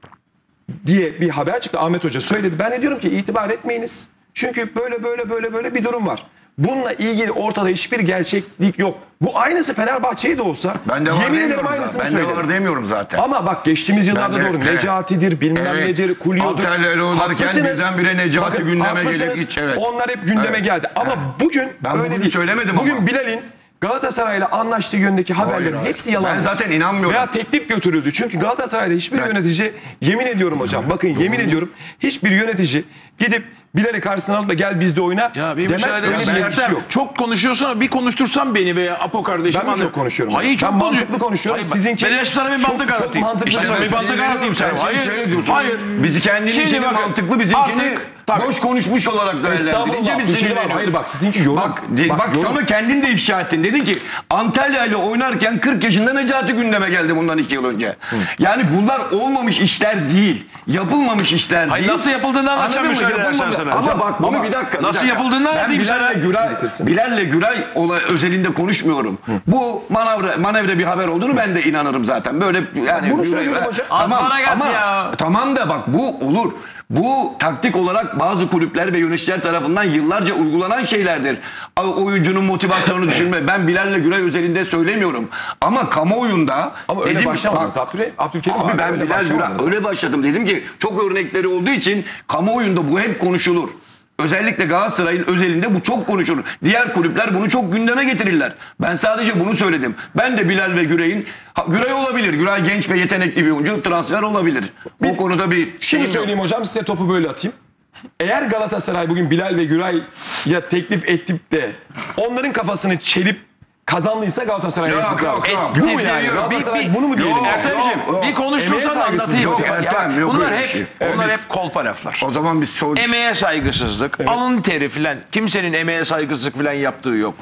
S1: diye bir haber çıktı. Ahmet Hoca söyledi. Ben de diyorum ki itibar etmeyiniz. Çünkü böyle bir durum var. Bununla ilgili ortada hiçbir gerçeklik yok. Bu aynısı Fenerbahçe'ye de olsa
S10: Ben de var
S1: yemin ederim
S10: demiyorum
S1: aynısını
S10: zaten. Ben de
S1: söylerim.
S10: var demiyorum zaten.
S1: Ama bak geçtiğimiz yıllarda
S10: Ben de-
S1: doğru
S10: evet.
S1: Necati'dir bilmem
S10: Evet.
S1: nedir Kulyo'dur.
S10: Antalya'yla oynarken
S1: Haklısınız.
S10: birdenbire Necati
S1: Bakın,
S10: gündeme
S1: haklısınız.
S10: gelip hiç, evet.
S1: Onlar hep gündeme
S10: Evet.
S1: geldi. Ama bugün
S10: Ben
S1: öyle
S10: bugün
S1: değil.
S10: söylemedim
S1: bugün
S10: ama.
S1: Bilal'in Galatasaray'la anlaştığı yönündeki haberlerin
S10: hayır.
S1: hepsi yalan.
S10: Ben zaten inanmıyorum.
S1: Veya teklif götürüldü. Çünkü Galatasaray'da hiçbir yönetici yemin ediyorum hocam bakın yemin ediyorum hiçbir yönetici gidip Bilal'i karşısına alıp da gel bizde oyna
S11: Ya bir
S1: demez.
S11: müsaade
S1: Öyle bir
S11: edin.
S1: yetkisi
S11: Ertem,
S1: yok.
S11: çok konuşuyorsun ama bir konuştursan beni veya Apo kardeşim.
S1: Ben mi çok konuşuyorum?
S11: Hayır çok
S1: Ben mantıklı konuşuyorum.
S11: Hayır,
S1: Sizinki
S11: ben de sana bir mantık
S1: çok
S11: anlatayım.
S1: mantıklı
S11: İşte sana bir
S1: söylüyorsun.
S11: mantık anlatayım sana.
S10: Sen şimdi şöyle diyorsun.
S11: Hayır.
S10: Bizi kendininkini
S11: Şimdi bakın,
S10: mantıklı, bizimkini
S11: artık, tabii.
S10: boş konuşmuş olarak değerlendirince
S1: Estağfurullah.
S10: biz
S1: Abdülkerim abi,
S10: sinirleniyoruz.
S1: hayır bak sizinki yorum.
S10: Bak
S1: yorum.
S10: sana kendin de ifşa ettin. Dedin ki Antalya ile oynarken 40 yaşında Necati gündeme geldi bundan 2 yıl önce. Yani bunlar olmamış işler değil. Yapılmamış işler
S11: Hayır,
S10: değil.
S11: nasıl yapıldığını anlatacağım
S10: Anladın mı?
S11: müsaade edersen
S10: Yapılmamış.
S11: sana.
S10: Ama bak bunu bir dakika.
S11: Nasıl yapıldığını anlatayım sana.
S10: Bilal'le Güray özelinde konuşmuyorum. Bu manevra bir haber olduğunu ben de inanırım zaten. Böyle yani
S1: Bunu söylüyorum hocam.
S5: Asparagas ya.
S10: Tamam da bak bu olur. Bu taktik olarak bazı kulüpler ve yöneticiler tarafından yıllarca uygulanan şeylerdir. Oyuncunun motivasyonunu düşünme. Ben Bilal'le Güray özelinde söylemiyorum. Ama kamuoyunda
S1: Ama öyle
S10: dedim,
S1: başlamadınız.
S10: bak,
S1: Abdülkerim
S10: abi ben
S1: öyle
S10: Bilal Güray
S1: başlamadınız.
S10: öyle başladım. Dedim ki çok örnekleri olduğu için kamuoyunda bu hep konuşulur. Özellikle Galatasaray'ın özelinde bu çok konuşulur. Diğer kulüpler bunu çok gündeme getirirler. Ben sadece bunu söyledim. Ben de Bilal ve Güray'ın Güray olabilir. Güray genç ve yetenekli bir oyuncu, transfer olabilir. O konuda bir
S1: Şunu
S10: şeyim yok.
S1: söyleyeyim hocam size topu böyle atayım. Eğer Galatasaray bugün Bilal ve Güray'a teklif edip de onların kafasını çelip kazandıysa Galatasaray'a
S10: Yok,
S1: yazıklar olsun.
S10: yok,
S1: Bu mu
S10: yok.
S1: yani? Galatasaray bunu mu diyelim?
S10: Yok,
S1: yani?
S11: Ertemciğim
S10: yok.
S11: bir konuştursan
S1: Emeğe saygısızlık
S11: anlatayım.
S1: yok,
S11: Ya
S10: Ertem,
S11: bak,
S10: yok
S11: bunlar
S10: öyle bir
S11: hep
S10: şey.
S11: bunlar
S10: Evet.
S11: hep kolpa laflar.
S10: O zaman biz
S11: Emeğe saygısızlık, alın teri filan. Kimsenin emeğe saygısızlık filan yaptığı yok.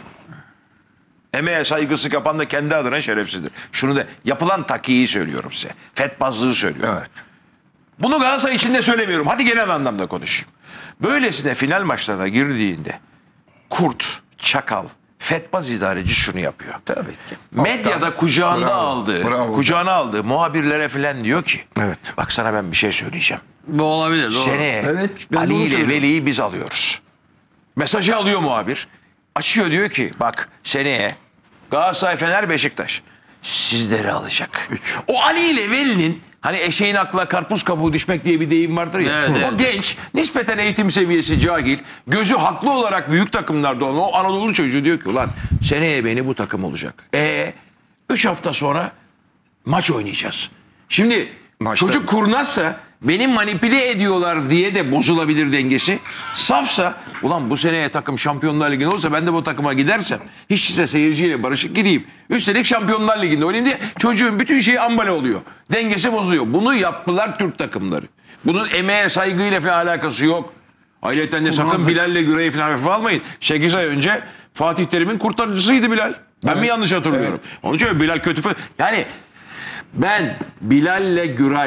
S11: Emeğe saygısızlık yapan da kendi adına şerefsizdir. Şunu da yapılan takiyi söylüyorum size. Fetbazlığı söylüyorum.
S10: Evet.
S11: Bunu Galatasaray içinde söylemiyorum. Hadi genel anlamda konuşayım. Böylesine final maçlarına girdiğinde kurt, çakal, fetbaz idareci şunu yapıyor.
S10: Tabii ki.
S11: Medyada kucağında
S10: Bravo,
S11: aldığı,
S10: bravo.
S11: kucağına aldığı muhabirlere filan diyor ki.
S10: Evet.
S11: Bak sana ben bir şey söyleyeceğim.
S5: Bu olabilir. Doğru.
S11: Seneye
S10: Evet, ben de
S11: Ali
S10: onu
S11: ile
S10: söylüyorum.
S11: Veli'yi biz alıyoruz. Mesajı alıyor muhabir. Açıyor diyor ki bak seneye Galatasaray, Fener, Beşiktaş sizleri alacak. O Ali ile Veli'nin hani eşeğin aklına karpuz kabuğu düşmek diye bir deyim vardır ya.
S5: Evet, evet.
S11: O genç, nispeten eğitim seviyesi cahil, gözü haklı olarak büyük takımlarda olan o Anadolu çocuğu diyor ki ulan seneye beni bu takım olacak. 3 hafta sonra maç oynayacağız. Şimdi çocuk kurnazsa beni manipüle ediyorlar diye de bozulabilir dengesi. Safsa ulan bu seneye takım Şampiyonlar Ligi'nde olsa ben de bu takıma gidersem hiç size seyirciyle barışık gideyim. Üstelik Şampiyonlar Ligi'nde oynayayım diye çocuğun bütün şeyi ambale oluyor. Dengesi bozuluyor. Bunu yaptılar Türk takımları. Bunun emeğe saygıyla falan alakası yok. Ayrıca de sakın Bilal'le Güray'ı falan hafife almayın. 8 ay önce Fatih Terim'in kurtarıcısıydı Bilal. Ben mi yanlış hatırlıyorum? Onun için Bilal kötü. Yani ben Bilal'le Güray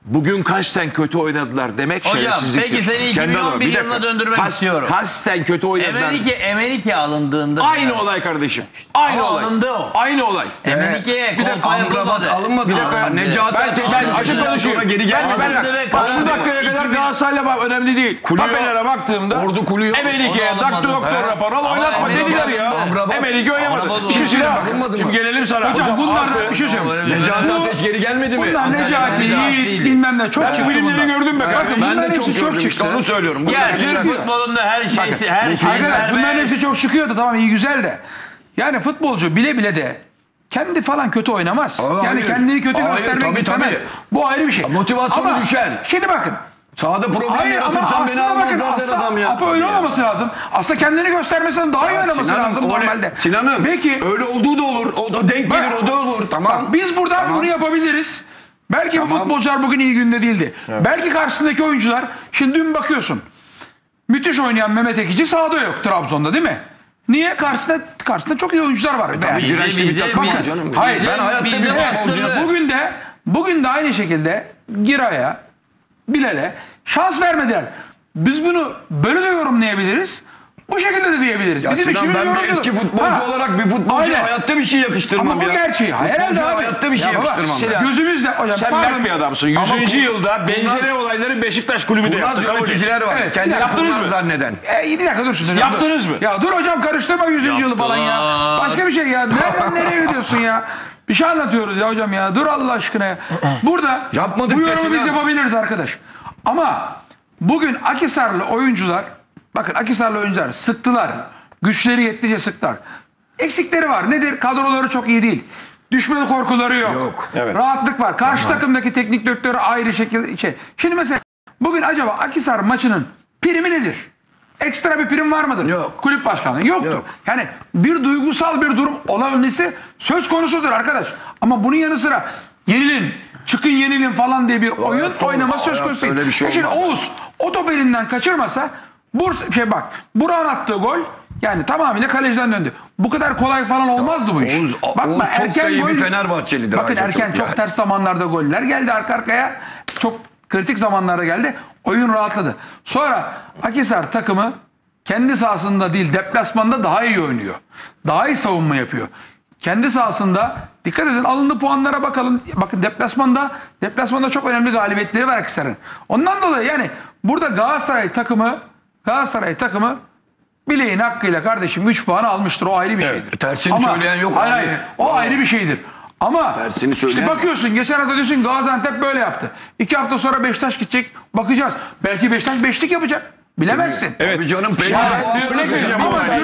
S11: bugün kasten kötü oynadılar demek
S5: Hocam
S11: şerefsizliktir.
S5: peki seni
S11: Kendi adıma,
S5: 2011
S11: bir dakika.
S5: yılına döndürmek istiyorum.
S11: Kasten kötü oynadılar.
S5: Emenike alındığında.
S11: Aynı olay kardeşim. Aynı
S5: Ama
S11: olay.
S5: alındı o.
S11: Aynı olay.
S5: Emenike'ye kolpa yapılmadı.
S10: Alınmadı. Necati
S11: Ben açık konuşayım.
S10: Geri gelmedi.
S11: Bak şu dakikaya kadar Galatasaray'la bak önemli değil. Tabelere baktığımda
S10: Ordu kulüyor.
S11: Emenike'ye
S5: Orada alınmadı.
S11: doktor raporu al
S5: Ama
S11: oynatma
S5: Emenike
S11: dediler ya.
S10: Amrabat.
S11: Emenike oynamadı.
S5: Amrabat
S11: Şimdi
S5: olmadı.
S11: Sinan, şimdi gelelim sana.
S6: Hocam bunlar bir şey söyleyeyim.
S10: Necati Ateş geri gelmedi mi?
S6: Bunlar Necati, Yiğit, bilmem ne çok
S11: Ben
S6: çıktı
S11: filmleri
S6: bunlar.
S11: gördüm be kardeşim.
S10: Ben de
S6: Bunların
S10: çok
S6: hepsi
S10: gördüm işte
S6: çıktı.
S10: onu söylüyorum.
S5: Ya
S10: Bunlar
S5: Türk
S10: güzel.
S5: futbolunda her şey
S6: Arkadaş bunların
S5: serbest.
S6: hepsi çok çıkıyordu, tamam iyi güzel de. Yani futbolcu bile bile de kendi falan kötü oynamaz.
S10: Aa,
S6: yani
S10: hayır.
S6: kendini kötü
S10: Hayır,
S6: göstermek
S10: tabii,
S6: istemez.
S10: tabii.
S6: Bu ayrı bir şey.
S10: Motivasyonu
S6: Ama
S10: düşer.
S6: Şimdi bakın.
S10: Sahada problem
S6: Hayır ama
S10: yaratırsan beni
S6: aslında bakın
S10: almazlar der adam
S6: aslında
S10: ya.
S6: Apo öyle olmaması lazım. Aslında kendini göstermesen daha iyi oynaması lazım normalde.
S10: Sinan'ım
S6: Peki
S10: öyle olduğu da olur. O da denk gelir o da olur. Tamam.
S6: bak, biz buradan bunu yapabiliriz. Belki bu futbolcular bugün iyi günde değildi. Belki karşısındaki oyuncular, şimdi dün bakıyorsun. Müthiş oynayan Mehmet Ekici sahada yok Trabzon'da değil mi? Niye? Karşısında çok iyi oyuncular var. Yani.
S10: Dirençli bir takım
S6: Bakın,
S10: canım.
S6: hayır,
S10: Ben hayatta
S5: bizde
S10: bir
S5: bastırdı.
S10: futbolcuya
S6: Bugün de aynı şekilde Giray'a, Bilal'e şans vermediler. Biz bunu böyle de yorumlayabiliriz. Bu şekilde de diyebiliriz.
S10: Ya
S6: Bizim
S10: Sinan
S6: işimiz
S10: ben bir
S6: yorumculuk.
S10: eski futbolcu olarak bir futbolcuya
S6: Aynen.
S10: hayatta bir şey yakıştırmam
S6: Ama bu
S10: ya.
S6: gerçeği. Herhalde
S10: Futbolcuya
S6: abi.
S10: hayatta bir şey
S6: Ya baba,
S10: yakıştırmam.
S6: gözümüzle hocam.
S11: Sen
S6: pardon.
S11: mert bir adamsın. 100. yılda benzeri olayları Beşiktaş kulübü de
S10: Kurnaz
S11: yaptı. Kabul et.
S10: yöneticiler var.
S6: Evet,
S10: Kendini
S11: yaptınız
S10: kurnaz
S11: mı?
S10: zanneden.
S6: Bir dakika dur şimdi.
S11: Yaptınız mı?
S6: Ya dur hocam karıştırma 100. yılı falan ya. Başka bir şey ya. Nereden nereye gidiyorsun ya? Bir şey anlatıyoruz ya hocam ya. Dur Allah aşkına ya. Burada
S10: Yapmadık
S6: bu yorumu
S10: desin
S6: biz
S10: ha.
S6: yapabiliriz arkadaş. Ama bugün Akhisarlı oyuncular, bakın Akhisarlı oyuncular sıktılar. Güçleri yettiğince sıktılar. Eksikleri var. Nedir? Kadroları çok iyi değil. Düşme korkuları yok.
S11: Evet.
S6: Rahatlık var. Karşı takımdaki teknik direktörü ayrı şekilde. Şimdi mesela bugün acaba Akhisar maçının primi nedir? Ekstra bir prim var mıdır?
S10: Yok.
S6: Kulüp başkanı yoktur.
S10: Yok.
S6: Yani bir duygusal bir durum olabilmesi söz konusudur arkadaş. Ama bunun yanı sıra yenilin, çıkın yenilin falan diye bir oyun oynaması söz konusu değil.
S10: öyle bir şey
S6: Şimdi
S10: olmaz.
S6: Oğuz o topu elinden kaçırmasa Burak'ın attığı gol yani tamamıyla kaleciden döndü. Bu kadar kolay falan olmazdı bu iş.
S10: Oğuz çok da iyi bir Fenerbahçelidir.
S6: Bakın
S10: ayrıca
S6: erken
S10: çok
S6: çok
S10: yani.
S6: ters zamanlarda goller geldi arka arkaya. Çok kritik zamanlarda geldi. Oyun rahatladı. Sonra Akhisar takımı kendi sahasında değil deplasmanda daha iyi oynuyor. Daha iyi savunma yapıyor. Kendi sahasında dikkat edin alındığı puanlara bakalım. Bakın deplasmanda çok önemli galibiyetleri var Akhisar'ın. Ondan dolayı yani burada Galatasaray takımı bileğin hakkıyla kardeşim 3 puan almıştır. O ayrı bir şeydir.
S10: tersini söyleyen yok
S6: Hayır,
S10: abi.
S6: hayır. O ayrı bir şeydir. Ama
S10: Tersini söyleyen
S6: işte
S10: yok.
S6: bakıyorsun geçen hafta diyorsun Gaziantep böyle yaptı. 2 hafta sonra Beşiktaş gidecek. Bakacağız. Belki Beşiktaş beşlik yapacak. Bilemezsin.
S10: Evet. Abi canım
S11: örnek vereceğim.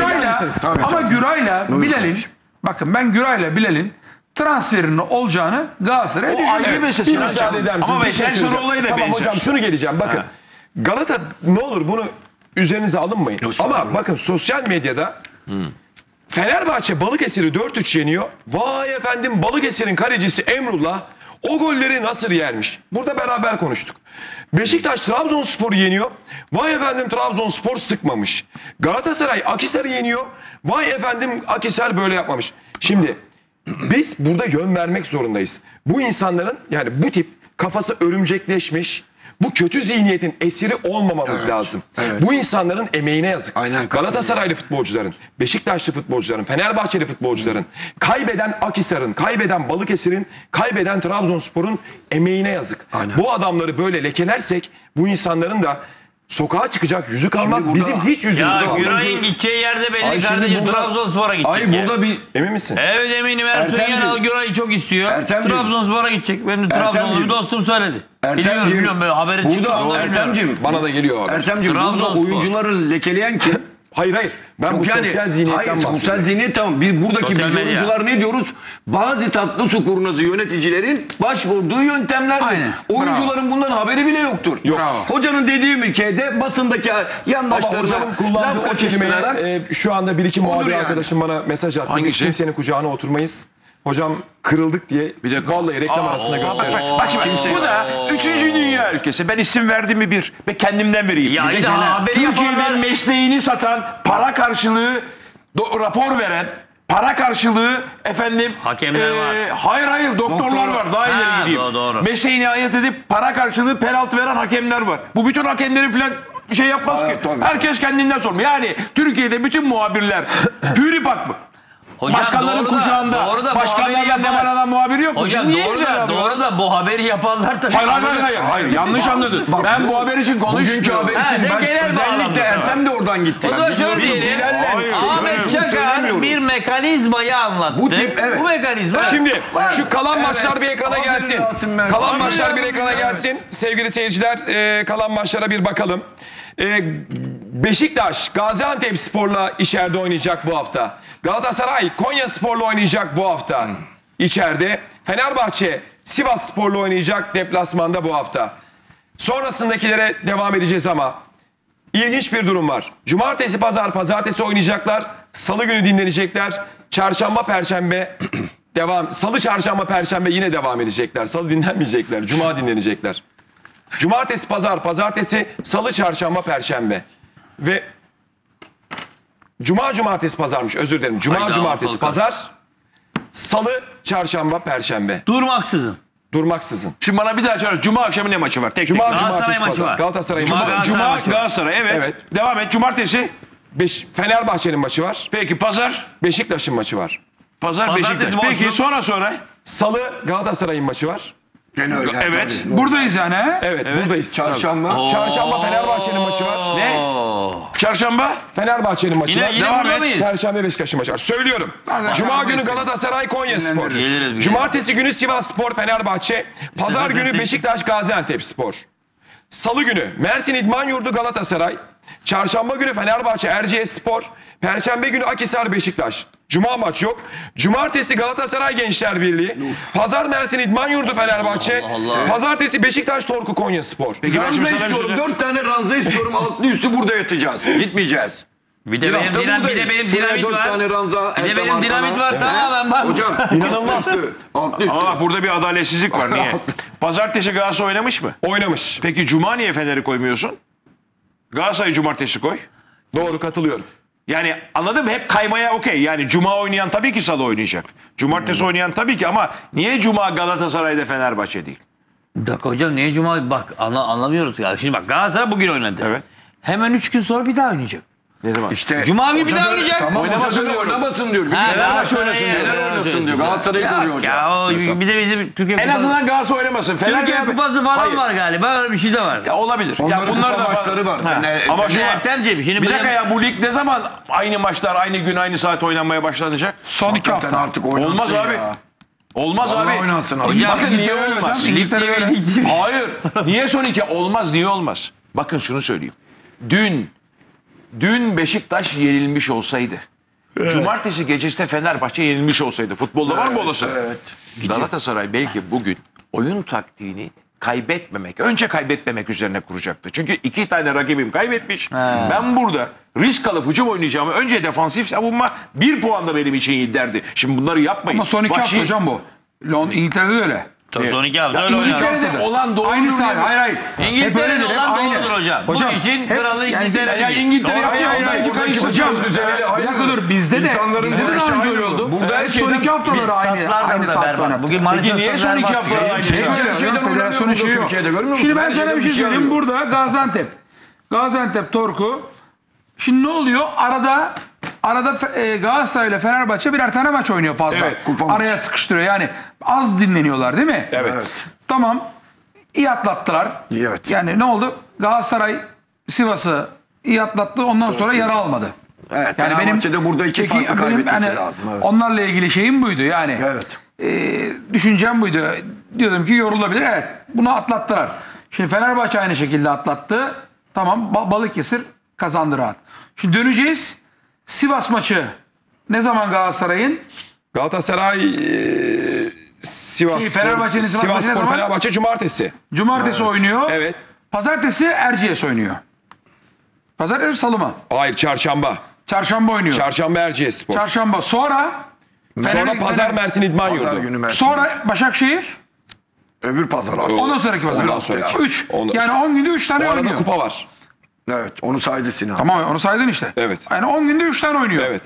S6: Ama Güray'la Bilal'in bakın ben Güray'la Bilal'in transferinin olacağını Galatasaray'a düşünüyorum.
S11: ayrı mesele.
S1: Bir müsaade eder misiniz?
S11: Ama
S1: Bir şey
S11: Beşiktaş
S1: söyleyeceğim.
S11: olayı da
S1: Tamam
S11: benzer.
S1: hocam şunu geleceğim bakın. Galata ne olur bunu üzerinize alınmayın. Ama bakın sosyal medyada Fenerbahçe Balıkesir'i 4-3 yeniyor. Vay efendim Balıkesir'in kalecisi Emrullah o golleri nasıl yermiş? Burada beraber konuştuk. Beşiktaş Trabzonspor'u yeniyor. Vay efendim Trabzonspor sıkmamış. Galatasaray Akhisar'ı yeniyor. Vay efendim Akhisar böyle yapmamış. Şimdi biz burada yön vermek zorundayız. Bu insanların yani bu tip kafası örümcekleşmiş bu kötü zihniyetin esiri olmamamız lazım.
S10: Evet.
S1: Bu insanların emeğine yazık.
S10: Aynen.
S1: Galatasaraylı futbolcuların, Beşiktaşlı futbolcuların, Fenerbahçeli futbolcuların, kaybeden Akhisar'ın, kaybeden Balıkesir'in, kaybeden Trabzonspor'un emeğine yazık.
S10: Aynen.
S1: Bu adamları böyle lekelersek bu insanların da sokağa çıkacak yüzü kalmaz. Bizim hiç yüzümüz
S5: Ya
S1: kalmaz.
S5: Güray'ın gideceği yerde belli
S10: Ay şimdi
S5: kardeşim.
S10: burada-
S5: Trabzonspor'a gidecek.
S10: Ay
S5: ya.
S10: burada bir
S1: Emin misin?
S5: Evet eminim Ersun
S10: Ertemciğim.
S5: Yanal Güray'ı çok istiyor.
S10: Ertemciğim.
S5: Trabzonspor'a gidecek. Benim de Trabzonlu
S10: Ertemciğim.
S5: bir dostum söyledi.
S10: Ertemciğim,
S5: Biliyorum böyle haberi çıktı.
S10: burada
S5: Doğru
S10: Ertemciğim,
S1: Bana da geliyor haber.
S10: Ertemciğim burada
S5: Trabzonspor.
S10: oyuncuları lekeleyen kim?
S1: Hayır. Ben bu
S10: Yok yani,
S1: sosyal zihniyetten
S10: hayır,
S1: bahsediyorum.
S10: sosyal zihniyet tamam. Biz buradaki
S5: Sosyal
S10: biz
S5: medya.
S10: oyuncular ne diyoruz? Bazı tatlı su kurnazı yöneticilerin başvurduğu yöntemlerdir.
S6: Aynen.
S10: Oyuncuların bundan haberi bile yoktur.
S1: Yok.
S6: Bravo.
S10: Hocanın dediği ülkede basındaki
S1: Ama
S10: yandaşlarına
S1: hocamın kullandığı
S10: laf
S1: o kelimeyi
S10: kaçıştırarak
S1: şu anda bir iki muhabir
S10: yani.
S1: arkadaşım bana mesaj attı. Biz
S11: Hangisi?
S1: kimsenin kucağına oturmayız. Hocam kırıldık diye vallahi reklam arasında gösteriyor.
S11: Bak şimdi bu da 3. dünya ülkesi. Ben isim verdim mi bir ve kendimden vereyim.
S5: Ya
S11: Bir de
S5: iyi de
S11: genel.
S5: haberi
S11: Türkiye'de
S5: yapanlar-
S11: mesleğini satan, para karşılığı rapor veren, para karşılığı efendim
S5: Hakemler var.
S11: Hayır doktorlar var. Daha ileri
S5: Ha,
S11: gideyim.
S5: doğru.
S11: Mesleğini ayırt edip para karşılığı penaltı veren hakemler var. Bu bütün hakemlerin filan şey yapmaz ki.
S10: tabii.
S11: Herkes kendinden sormuyor. Yani Türkiye'de bütün muhabirler püripak mı?
S5: Hocam
S11: Başkanların
S5: doğru da-
S11: kucağında.
S5: doğru da bu
S11: Başkanlardan
S5: haberi
S11: ne
S5: yapan-
S11: var adam muhabiri yok mu?
S5: Hocam
S11: Niye
S5: doğru
S11: güzel
S5: da,
S11: abi?
S5: doğru da bu haberi yapanlar tabii.
S11: Hayır. Yanlış anladın. Ben bu haber için
S10: Bugünkü
S11: konuşmuyorum.
S10: haber
S5: Ha,
S10: için
S5: sen
S10: ben
S5: genel bağlamda
S10: özellikle
S5: tamam.
S10: Ertem de oradan gitti.
S5: O zaman şöyle diyelim. Ahmet Çakar bir mekanizmayı anlattı.
S10: Bu tip, evet.
S5: Bu mekanizma.
S1: Şimdi şu kalan maçlar bir ekrana
S10: Aferin
S1: gelsin.
S10: Rasim Bey.
S1: Kalan
S10: Aferin
S1: maçlar bir
S10: ya.
S1: ekrana gelsin. Sevgili seyirciler kalan maçlara bir bakalım. Beşiktaş Gaziantep Spor'la içeride oynayacak bu hafta. Galatasaray Konya Spor'la oynayacak bu hafta içeride. Fenerbahçe Sivas Spor'la oynayacak deplasmanda bu hafta. Sonrasındakilere devam edeceğiz ama İlginç bir durum var. Cumartesi, pazartesi oynayacaklar. Salı günü dinlenecekler. Çarşamba, perşembe devam. Salı, çarşamba, perşembe yine devam edecekler. Salı dinlenmeyecekler. Cuma dinlenecekler. Cumartesi, pazartesi, salı, çarşamba, perşembe. Ve cumartesi, pazarmış. Özür dilerim.
S5: Hayda,
S1: Cumartesi,
S5: ortalık
S1: pazar, salı, çarşamba, perşembe.
S5: Durmaksızın.
S1: Durmaksızın.
S11: Şimdi bana bir daha söyle. Cuma akşamı ne maçı var? Tek tek.
S5: Galatasaray
S1: Cumartesi,
S5: maçı
S1: pazar.
S5: var.
S1: Galatasaray
S5: Cuma
S1: maçı.
S5: Galatasaray
S11: Cuma
S5: maçı var.
S11: Galatasaray evet.
S1: Evet.
S11: Devam et. Cumartesi.
S1: Fenerbahçe'nin maçı var.
S11: Peki pazar.
S1: Beşiktaş'ın maçı var.
S11: Pazar
S5: Pazartesi
S11: Beşiktaş. Peki
S5: boşluk.
S11: sonra.
S1: Salı Galatasaray'ın maçı var.
S10: Gene öyle.
S11: Evet.
S10: tabii.
S6: Buradayız yani he?
S1: Evet, buradayız.
S10: Çarşamba.
S1: Çarşamba Fenerbahçe'nin maçı var.
S11: Ne? Çarşamba.
S1: Fenerbahçe'nin maçı
S5: Yine-
S1: var.
S5: yine
S1: Devam
S5: burada
S1: et.
S5: mıyız?
S1: Perşembe Beşiktaş'ın maçı var. Söylüyorum. Cuma günü Galatasaray Konya Spor.
S5: Geliriz bir
S1: Cumartesi günü Sivas Spor Fenerbahçe. Pazar günü
S5: zaten-
S1: Beşiktaş Gaziantep Spor. Salı günü Mersin İdman Yurdu Galatasaray. Çarşamba günü Fenerbahçe Erciyes Spor. Perşembe günü Akhisar Beşiktaş. Cuma maç yok. Cumartesi Galatasaray Gençler Birliği. Pazar Mersin İdman Yurdu Fenerbahçe.
S5: Allah.
S1: Pazartesi Beşiktaş Torku Konya Spor.
S11: Peki ben şimdi
S10: Ranza
S11: sana bir şey
S10: istiyorum.
S11: söyleyeyim.
S10: 4 tane ranza istiyorum. Altlı üstü burada yatacağız. Gitmeyeceğiz.
S5: Bir de benim,
S10: hafta
S5: bir de
S10: buradayız.
S5: benim
S10: Şuraya
S5: dinamit
S10: 4
S5: var.
S10: tane ranza.
S5: Bir de
S10: Ertem
S5: benim dinamit
S10: arkana.
S5: var. Tamamen ben.
S10: Hocam.
S1: İnanılmaz.
S10: Altlı üstü.
S11: Ama bak burada bir adaletsizlik var. Niye? Pazartesi Galatasaray oynamış mı?
S1: Oynamış.
S11: Peki Cuma niye Fener'i koymuyorsun? Galatasaray Cumartesi koy.
S1: Doğru, katılıyorum.
S11: Yani anladın mı? Hep kaymaya okey. Yani Cuma oynayan tabii ki Salı oynayacak. Cumartesi oynayan tabii ki ama niye Cuma Galatasaray'da Fenerbahçe değil?
S5: Bir dakika hocam niye Cuma? Bak anlamıyoruz ya. Şimdi bak Galatasaray bugün oynadı.
S11: Evet.
S5: Hemen 3 gün sonra bir daha oynayacak.
S11: Ne zaman?
S10: İşte
S5: Cuma günü bir
S10: hoca
S5: daha
S10: da-
S5: oynayacak.
S10: Tamam
S11: Oynamasın
S10: hoca da
S11: diyorum.
S10: oynamasın diyor.
S5: Ha,
S10: Fenerbahçe oynasın diyor.
S5: Galatasaray-
S10: Fener oynasın diyor. Galatasaray'ı koruyor hoca.
S5: Ya o, bir de bizim Türkiye
S11: En
S5: Kupası,
S11: azından Galatasaray oynamasın.
S5: Türkiye Kupası falan
S11: Hayır.
S5: var galiba. Öyle bir şey de var.
S11: Ya olabilir.
S10: Onların
S11: ya bunlar
S10: kupa
S11: da
S10: maçları var.
S11: Ha.
S10: Fener-
S11: Ama şu
S5: Şimdi
S11: an
S5: Ertemciğim şimdi
S11: bir
S5: benim-
S11: dakika ya bu lig ne zaman aynı maçlar aynı gün aynı saat oynanmaya başlanacak?
S6: Son 2
S10: Hakikaten
S6: hafta.
S10: artık oynansın
S11: Olmaz abi.
S10: ya.
S11: Olmaz
S10: Vallahi
S11: abi.
S10: oynansın abi.
S5: Hocam,
S11: Bakın niye
S6: İngiltere öyle
S11: olmaz?
S6: hocam. İngiltere öyle.
S11: Hayır. Niye son iki? Olmaz. Niye olmaz? Bakın şunu söyleyeyim. Dün Beşiktaş yenilmiş olsaydı. Cumartesi gecesi de Fenerbahçe yenilmiş olsaydı. Futbolda var mı olası?
S10: Evet.
S11: Galatasaray belki bugün oyun taktiğini kaybetmemek, önce kaybetmemek üzerine kuracaktı. Çünkü 2 tane rakibim kaybetmiş. Ben burada risk alıp hücum oynayacağımı önce defansif savunma 1 puan da benim için iyi derdi. Şimdi bunları yapmayın.
S6: Ama son 2 hafta
S11: Vahşi-
S6: hocam bu. İngiltere'de de öyle.
S5: Son 2 hafta
S11: Ya
S5: öyle oynar.
S11: İngiltere'de olan doğrudur.
S6: Aynı saha.
S11: ya.
S6: Hayır. Hep
S5: İngiltere'de
S6: öyledir, hep
S5: olan
S6: aynı.
S5: doğrudur hocam.
S6: Hocam,
S5: Bu işin
S6: hep-
S5: kralı
S6: yani-
S5: İngiltere.
S11: Ya İngiltere
S6: Hayır,
S11: yapıyor.
S6: hayır,
S11: Belki
S6: hayır.
S11: kayısı
S6: Hocam,
S11: düzeni.
S6: bir dakika dur. Bizde de
S10: İnsanların
S6: bizde de
S10: görüşü
S6: daha önce
S10: aynı
S6: öyle oldu.
S10: oldu.
S6: Burada son 2 haftaları aynı saatte oynadı.
S5: Bugün maalesef
S11: Peki niye son 2 hafta aynı
S6: Şey
S11: saat?
S6: böyle,
S10: şeyden
S6: federasyonun
S10: oynamıyor
S6: şeyi yok.
S10: Türkiye'de, görmüyor musun?
S6: Şimdi ben
S10: Her
S6: sana
S10: şeyden
S6: bir şey
S10: bir şey
S6: söyleyeyim.
S10: arıyor.
S6: Burada Gaziantep Torku. Şimdi ne oluyor? Arada Galatasaray ile Fenerbahçe birer tane maç oynuyor fazla.
S11: Evet,
S10: kupa maçı.
S6: Araya sıkıştırıyor. Yani az dinleniyorlar değil mi?
S11: Evet.
S6: Tamam. İyi atlattılar.
S10: Evet.
S6: Yani ne oldu? Galatasaray Sivas'ı iyi atlattı. Ondan sonra yara almadı.
S10: Evet. Fenerbahçe'de burada 2 farklı
S6: benim
S10: kaybetmesi
S6: hani
S10: lazım. Evet.
S6: onlarla ilgili şeyim buydu yani.
S10: Evet.
S6: Düşüncem buydu. Diyordum ki yorulabilir. Evet. Bunu atlattılar. Şimdi Fenerbahçe aynı şekilde atlattı. Tamam. Balıkesir kazandı rahat. Şimdi döneceğiz. Sivas maçı ne zaman Galatasaray'ın?
S1: Galatasaray Sivas
S6: Fenerbahçe'nin Sivas maçı ne
S1: Spor
S6: zaman?
S1: Fenerbahçe cumartesi.
S6: Cumartesi oynuyor.
S1: Evet.
S6: Pazartesi Erciyes oynuyor. Pazartesi Salı mı?
S1: Hayır, çarşamba.
S6: Çarşamba oynuyor.
S1: Çarşamba Erciyes Spor.
S6: Çarşamba. Sonra
S1: Pazar Mersin İdman
S10: Pazar
S1: Yurdu.
S10: günü Mersin.
S6: Sonra Başakşehir.
S10: Öbür pazar abi.
S6: Ondan sonraki pazar.
S1: Ondan sonraki.
S6: 3.
S1: Ondan
S6: Yani
S1: sonra.
S6: 10 günde 3 tane
S1: O arada
S6: oynuyor.
S1: kupa var.
S10: Evet. Onu saydı Sinan.
S6: Tamam onu saydın işte.
S1: Evet.
S6: Yani 10 günde 3 tane oynuyor.
S1: Evet.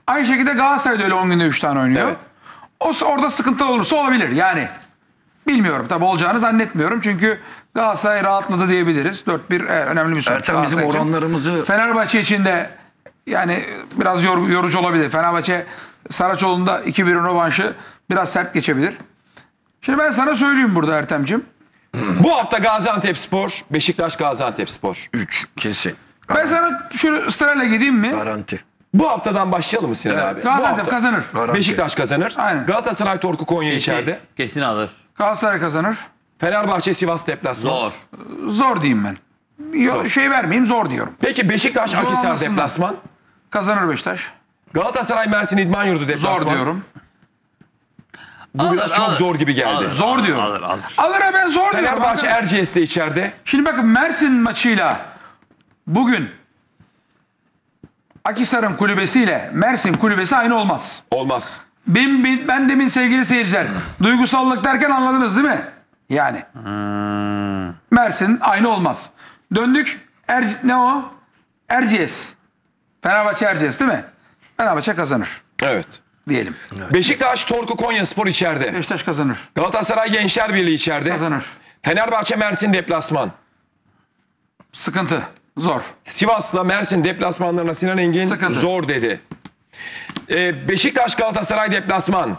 S6: Aynı şekilde Galatasaray'da öyle 10 günde 3 tane oynuyor.
S1: Evet.
S6: Orada sıkıntı olursa olabilir. Yani bilmiyorum tabii olacağını zannetmiyorum. Çünkü Galatasaray rahatladı diyebiliriz. 4-1 önemli bir sonuç.
S12: Ertem bizim
S6: Galatasaray için.
S12: oranlarımızı
S6: Fenerbahçe için de yani biraz yorucu olabilir. Fenerbahçe Saraçoğlu'nda 2-1 rövanşı biraz sert geçebilir. Şimdi ben sana söyleyeyim burada Ertem'cim.
S1: Bu hafta Gaziantepspor, Beşiktaş Gaziantepspor.
S12: 3 kesin.
S6: Ben sana şöyle sırayla gideyim mi?
S12: Garanti.
S1: Bu haftadan başlayalım mı Sinan abi? Bu
S6: Gaziantep
S1: hafta
S6: kazanır.
S12: Garanti.
S1: Beşiktaş kazanır.
S6: Aynen.
S1: Galatasaray Torku Konya içeride.
S5: Kesin alır.
S6: Galatasaray kazanır.
S1: Fenerbahçe Sivas deplasman.
S5: Zor.
S6: Zor diyeyim ben. Şey vermeyeyim zor diyorum.
S1: Peki Beşiktaş
S6: Zor
S1: Akhisar
S6: olmasın da.
S1: deplasman.
S6: Kazanır Beşiktaş.
S1: Galatasaray Mersin İdman Yurdu deplasman.
S6: Zor diyorum.
S1: Bu biraz çok zor gibi geldi.
S5: Alır,
S6: Zor diyorum.
S5: Alır.
S6: Alır ben zor diyorum.
S1: Fenerbahçe
S6: Bakın.
S1: Erciyes'te içeride.
S6: Şimdi bakın Mersin maçıyla bugün Akhisar'ın kulübesiyle Mersin kulübesi aynı olmaz.
S1: Olmaz.
S6: Ben demin sevgili seyirciler duygusallık derken anladınız değil mi? Yani. Mersin aynı olmaz. Döndük. Ne o? Erciyes. Fenerbahçe Erciyes değil mi? Fenerbahçe kazanır
S1: Evet.
S6: diyelim.
S1: Beşiktaş Torku Konyaspor içeride.
S6: Beşiktaş kazanır.
S1: Galatasaray Gençler Birliği içeride.
S6: Kazanır.
S1: Fenerbahçe Mersin deplasman.
S6: Sıkıntı. Zor.
S1: Sivas'la Mersin deplasmanlarına Sinan Engin
S6: Sıkıntı.
S1: zor dedi. Beşiktaş Galatasaray deplasman.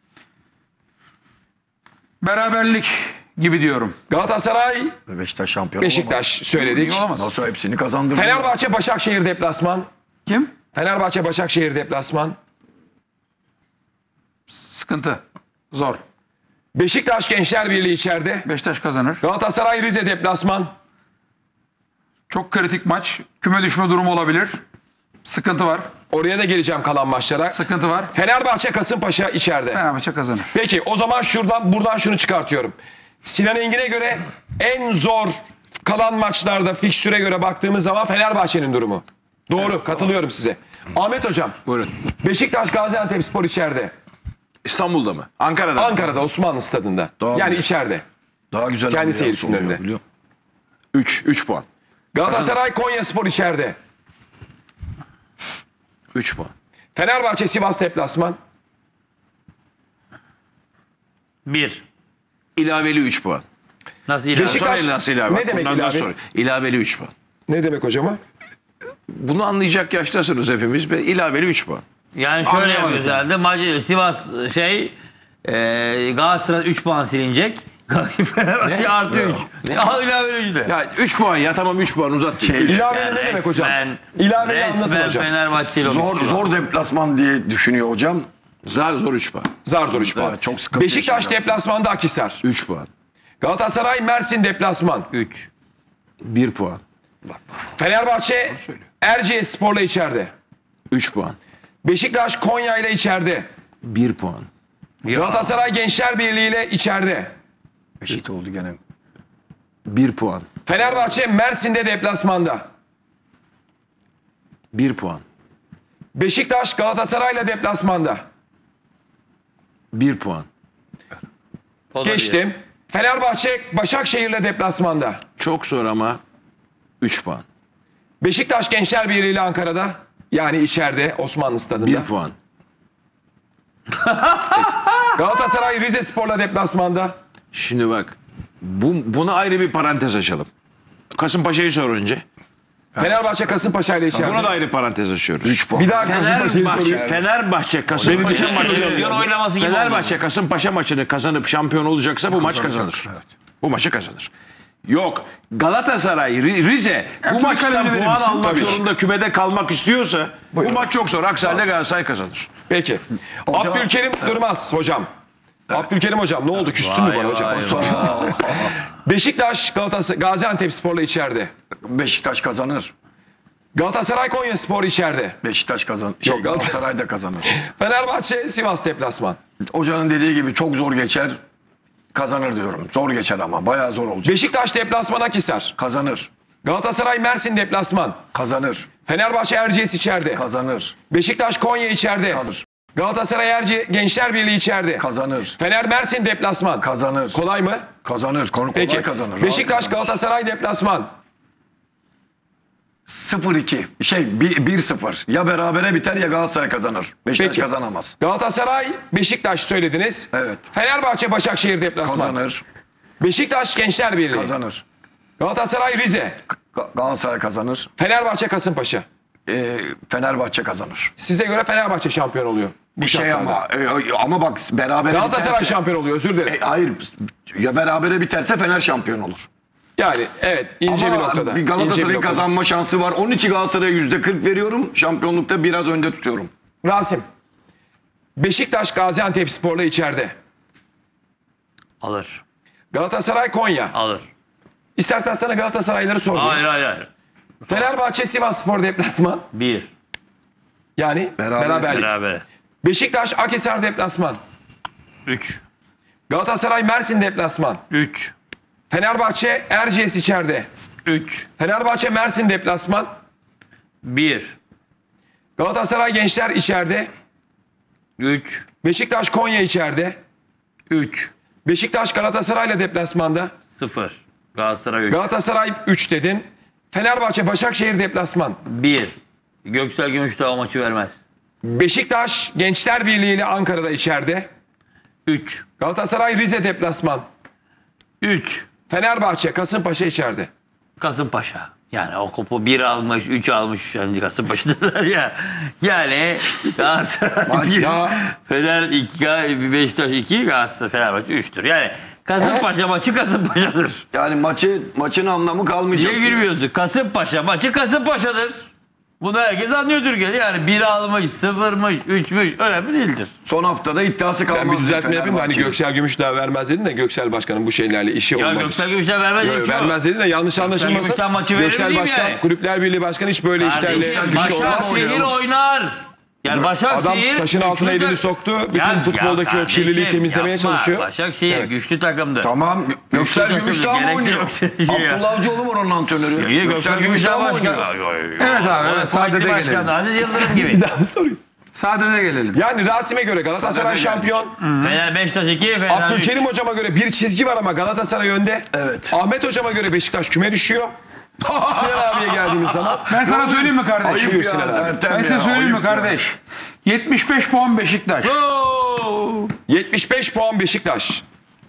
S6: Beraberlik gibi diyorum.
S1: Galatasaray
S12: Beşiktaş şampiyon
S1: Beşiktaş söyledik.
S6: İyi olamaz.
S12: Nasıl hepsini kazandırdı?
S1: Fenerbahçe Başakşehir deplasman.
S6: Kim?
S1: Fenerbahçe Başakşehir deplasman.
S6: Sıkıntı. Zor.
S1: Beşiktaş Gençler Birliği içeride.
S6: Beşiktaş kazanır.
S1: Galatasaray Rize deplasman.
S6: Çok kritik maç. Küme düşme durumu olabilir. Sıkıntı var.
S1: Oraya da geleceğim kalan maçlara.
S6: Sıkıntı var.
S1: Fenerbahçe Kasımpaşa içeride.
S6: Fenerbahçe kazanır.
S1: Peki o zaman buradan şunu çıkartıyorum. Sinan Engin'e göre en zor kalan maçlarda fikstüre göre baktığımız zaman Fenerbahçe'nin durumu. Doğru, katılıyorum size. Ahmet Hocam.
S2: Buyurun.
S1: Beşiktaş Gaziantepspor içeride.
S2: İstanbul'da mı? Ankara'da mı?
S1: Ankara'da Osmanlı Stadı'nda.
S12: Doğru.
S1: Yani içeride.
S12: Daha güzel
S1: Kendi
S12: ambiyans
S1: seyircisinin
S12: oluyor,
S1: önünde.
S12: biliyor musun?
S2: 3 puan.
S1: Galatasaray Konyaspor içeride.
S2: 3 puan.
S1: Fenerbahçe Sivas deplasman.
S5: 1.
S2: İlaveli 3 puan.
S5: Nasıl ilave?
S1: Beşiktaş-
S2: Sonra nasıl ilave?
S1: Ne demek
S2: Bundan
S1: ilave?
S2: sonra. İlaveli 3 puan.
S1: Ne demek hocam?
S2: Bunu anlayacak yaştasınız hepimiz. Ve ilaveli 3 puan.
S5: Yani şöyle
S6: Anlayamadım.
S5: güzeldi. Maç Sivas Galatasaray 3 puan silinecek. Fenerbahçe artı 3. Al ilave 3 de.
S2: Ya 3 puan ya tamam 3 puan uzat.
S1: İlaveli ne demek hocam? İlaveyi anlatın
S5: Resmen
S1: hocam.
S5: Fenerbahçeli
S12: Zor deplasman diye düşünüyor hocam.
S2: Zor 3 puan.
S1: Zar 3 puan.
S12: Evet, çok sıkıntı
S1: Beşiktaş
S12: yaşayacağım.
S1: deplasmanda Akhisar.
S2: 3 puan.
S1: Galatasaray Mersin deplasman.
S5: 3.
S2: 1 puan.
S1: Fenerbahçe Erciyes Spor'la içeride.
S2: 3 puan.
S1: Beşiktaş Konya ile içeride.
S2: 1 puan.
S1: Galatasaray Gençler Birliği ile içeride.
S12: Eşit oldu gene.
S2: 1 puan.
S1: Fenerbahçe Mersin'de deplasmanda.
S2: 1 puan.
S1: Beşiktaş Galatasaray'la deplasmanda.
S2: 1 puan.
S1: Geçtim. Fenerbahçe Başakşehir'le deplasmanda.
S2: Çok zor ama 3 puan.
S1: Beşiktaş Gençler Birliği ile Ankara'da. Yani içeride Osmanlı Stadı'nda.
S2: 1 puan.
S1: Galatasaray Rize Spor'la deplasmanda.
S2: Şimdi bak. Buna ayrı bir parantez açalım. Kasımpaşa'yı sor önce.
S1: Fenerbahçe Kasımpaşa ile içeride.
S2: Buna da ayrı parantez açıyoruz.
S12: 3 puan.
S1: Bir daha Kasımpaşa'yı sorayım.
S2: Fenerbahçe Kasımpaşa
S5: Televizyon oynaması gibi
S2: Fenerbahçe Kasımpaşa maçını kazanıp şampiyon olacaksa bu maç kazanır.
S12: Evet.
S2: Bu maçı kazanır. Yok Galatasaray Rize bu maçtan
S6: kalemini verir
S2: puan
S6: misin?
S2: almak
S1: Tabii.
S2: zorunda kümede kalmak istiyorsa bu maç çok zor. Aksaray'la Galatasaray kazanır.
S1: Peki. Abdülkerim Durmaz hocam. Abdülkerim hocam ne oldu? Küstün mü bana hocam? Beşiktaş Gaziantepspor'la içeride.
S12: Beşiktaş kazanır.
S1: Galatasaray Konyaspor içeride.
S12: Beşiktaş kazanır.
S1: Yok,
S12: Galatasaray da kazanır.
S1: Fenerbahçe Sivas deplasman.
S12: Hocanın dediği gibi çok zor geçer. Kazanır diyorum. Zor geçer ama. Bayağı zor olacak.
S1: Beşiktaş deplasman Akhisar.
S12: Kazanır.
S1: Galatasaray Mersin deplasman.
S12: Kazanır.
S1: Fenerbahçe Erciyes içeride.
S12: Kazanır.
S1: Beşiktaş Konya içeride.
S12: Kazanır.
S1: Galatasaray Gençler Birliği içeride.
S12: Kazanır.
S1: Fener Mersin deplasman.
S12: Kazanır.
S1: Kolay mı?
S12: Kazanır. Kolay
S1: Peki.
S12: kazanır. Rahat
S1: Beşiktaş
S12: kazanır.
S1: Galatasaray deplasman.
S12: 0-2. 1-0. Ya berabere biter ya Galatasaray kazanır. Beşiktaş
S1: Peki.
S12: kazanamaz.
S1: Galatasaray, Beşiktaş söylediniz.
S12: Evet.
S1: Fenerbahçe, Başakşehir deplasman.
S12: Kazanır.
S1: Beşiktaş, Gençler Birliği.
S12: Kazanır.
S1: Galatasaray, Rize.
S12: Galatasaray kazanır.
S1: Fenerbahçe, Kasımpaşa.
S12: Fenerbahçe kazanır.
S1: Size göre Fenerbahçe şampiyon oluyor. Bu
S12: Bir şey
S1: şartlarda.
S12: ama bak berabere
S1: Galatasaray
S12: biterse...
S1: şampiyon oluyor, özür dilerim.
S12: Hayır. Ya berabere biterse Fener şampiyon olur.
S1: Yani evet, ince bir
S12: Ama
S1: noktada.
S12: bir
S1: İnce
S12: Galatasaray'ın
S1: noktada.
S12: kazanma şansı var. Onun için Galatasaray'a %40 veriyorum. Şampiyonlukta biraz önde tutuyorum.
S1: Rasim. Beşiktaş, Gaziantepspor'la içeride.
S5: Alır.
S1: Galatasaray, Konya.
S5: Alır.
S1: İstersen sana Galatasarayları sorayım.
S5: Hayır.
S1: Fenerbahçe, Sivasspor deplasman.
S5: 1.
S1: Yani beraberlik.
S5: Beraber.
S1: Beşiktaş, Akhisar deplasman.
S5: 3.
S1: Galatasaray, Mersin deplasman.
S5: 3.
S1: Fenerbahçe, Erciyes içeride.
S5: 3.
S1: Fenerbahçe, Mersin deplasman.
S5: 1.
S1: Galatasaray, Gençler içeride.
S5: 3.
S1: Beşiktaş, Konya içeride.
S5: 3.
S1: Beşiktaş, Galatasaray'la deplasmanda.
S5: 0. Galatasaray 3.
S1: Galatasaray 3 dedin. Fenerbahçe, Başakşehir deplasman.
S5: 1. Göksel Gümüşdağ o maçı vermez.
S1: Beşiktaş, Gençler Birliği ile Ankara'da içeride.
S5: 3.
S1: Galatasaray, Rize deplasman.
S5: 3.
S1: Fenerbahçe, Kasımpaşa içeride.
S5: Kasımpaşa. Yani o kupu 1 almış, 3 almış. Şimdi Kasımpaşa'dalar ya. Yani Galatasaray 1, Fener 2, Beşiktaş 2, Galatasaray Fenerbahçe 3'tür. Yani Kasımpaşa maçı Kasımpaşa'dır.
S12: Yani maçın anlamı kalmayacak.
S5: Niye gülmüyorsun? Kasımpaşa maçı Kasımpaşa'dır. Bunu herkes anlıyor Türkiye'de. Yani 1 almış, 0'mış, 3'müş önemli değildir.
S12: Son haftada iddiası kalmaz.
S1: Ben bir düzeltme yapayım da hani
S12: Fenerbahçe'nin.
S1: Göksel Gümüşdağ vermez dedin de Göksel Başkan'ın bu şeylerle işi
S5: Ya
S1: olmaz.
S5: Göksel Gümüşdağ vermez
S1: Yo,
S5: diye bir şey yok.
S1: vermez dedin de yanlış anlaşılmasın.
S5: Gümüşdağ maçı verir
S1: Göksel
S5: miyim
S1: Başkan,
S5: yani?
S1: Kulüpler Birliği Başkanı hiç böyle işlerle
S5: Kardeşim,
S1: bir şey olmaz.
S5: Başakşehir oynar. Yani Başakşehir
S1: Adam taşın altına
S5: güçlü
S1: elini
S5: tak-
S1: soktu. Bütün
S5: Ya
S1: futboldaki o
S5: kardeşim,
S1: kirliliği temizlemeye
S5: yapma.
S1: çalışıyor.
S5: Başakşehir
S1: Evet.
S5: güçlü takımdır.
S12: Tamam. Göksel
S5: takım,
S12: Gümüşdağ mı
S5: gerekli
S12: oynuyor?
S5: yok şey ya.
S12: Abdullah Avcıoğlu mu onun antrenörü?
S5: İyi, Göksel Gümüşdağ
S12: mı
S5: başkan.
S12: oynuyor?
S6: Evet abi,
S5: O
S6: evet, sadede
S5: başkan,
S6: gelelim.
S5: Aziz Yıldırım gibi.
S1: Bir daha mı sorayım?
S6: Sadede gelelim.
S1: Yani Rasim'e göre Galatasaray
S12: Sadede
S1: şampiyon.
S5: Fener Beşiktaş 2, Fener 3.
S1: Abdülkerim hocama göre bir çizgi var ama Galatasaray önde.
S12: Evet.
S1: Ahmet hocama göre Beşiktaş küme düşüyor. Sinan abiye geldiğimiz zaman.
S6: Ben sana söyleyeyim mi kardeş?
S12: Ayıp
S1: Buyur
S12: ya
S1: Sinan abi.
S12: Ertem
S6: Ben size
S12: ya,
S6: söyleyeyim mi
S12: ayıp ya.
S6: kardeş? 75 puan Beşiktaş.
S1: 75 puan Beşiktaş.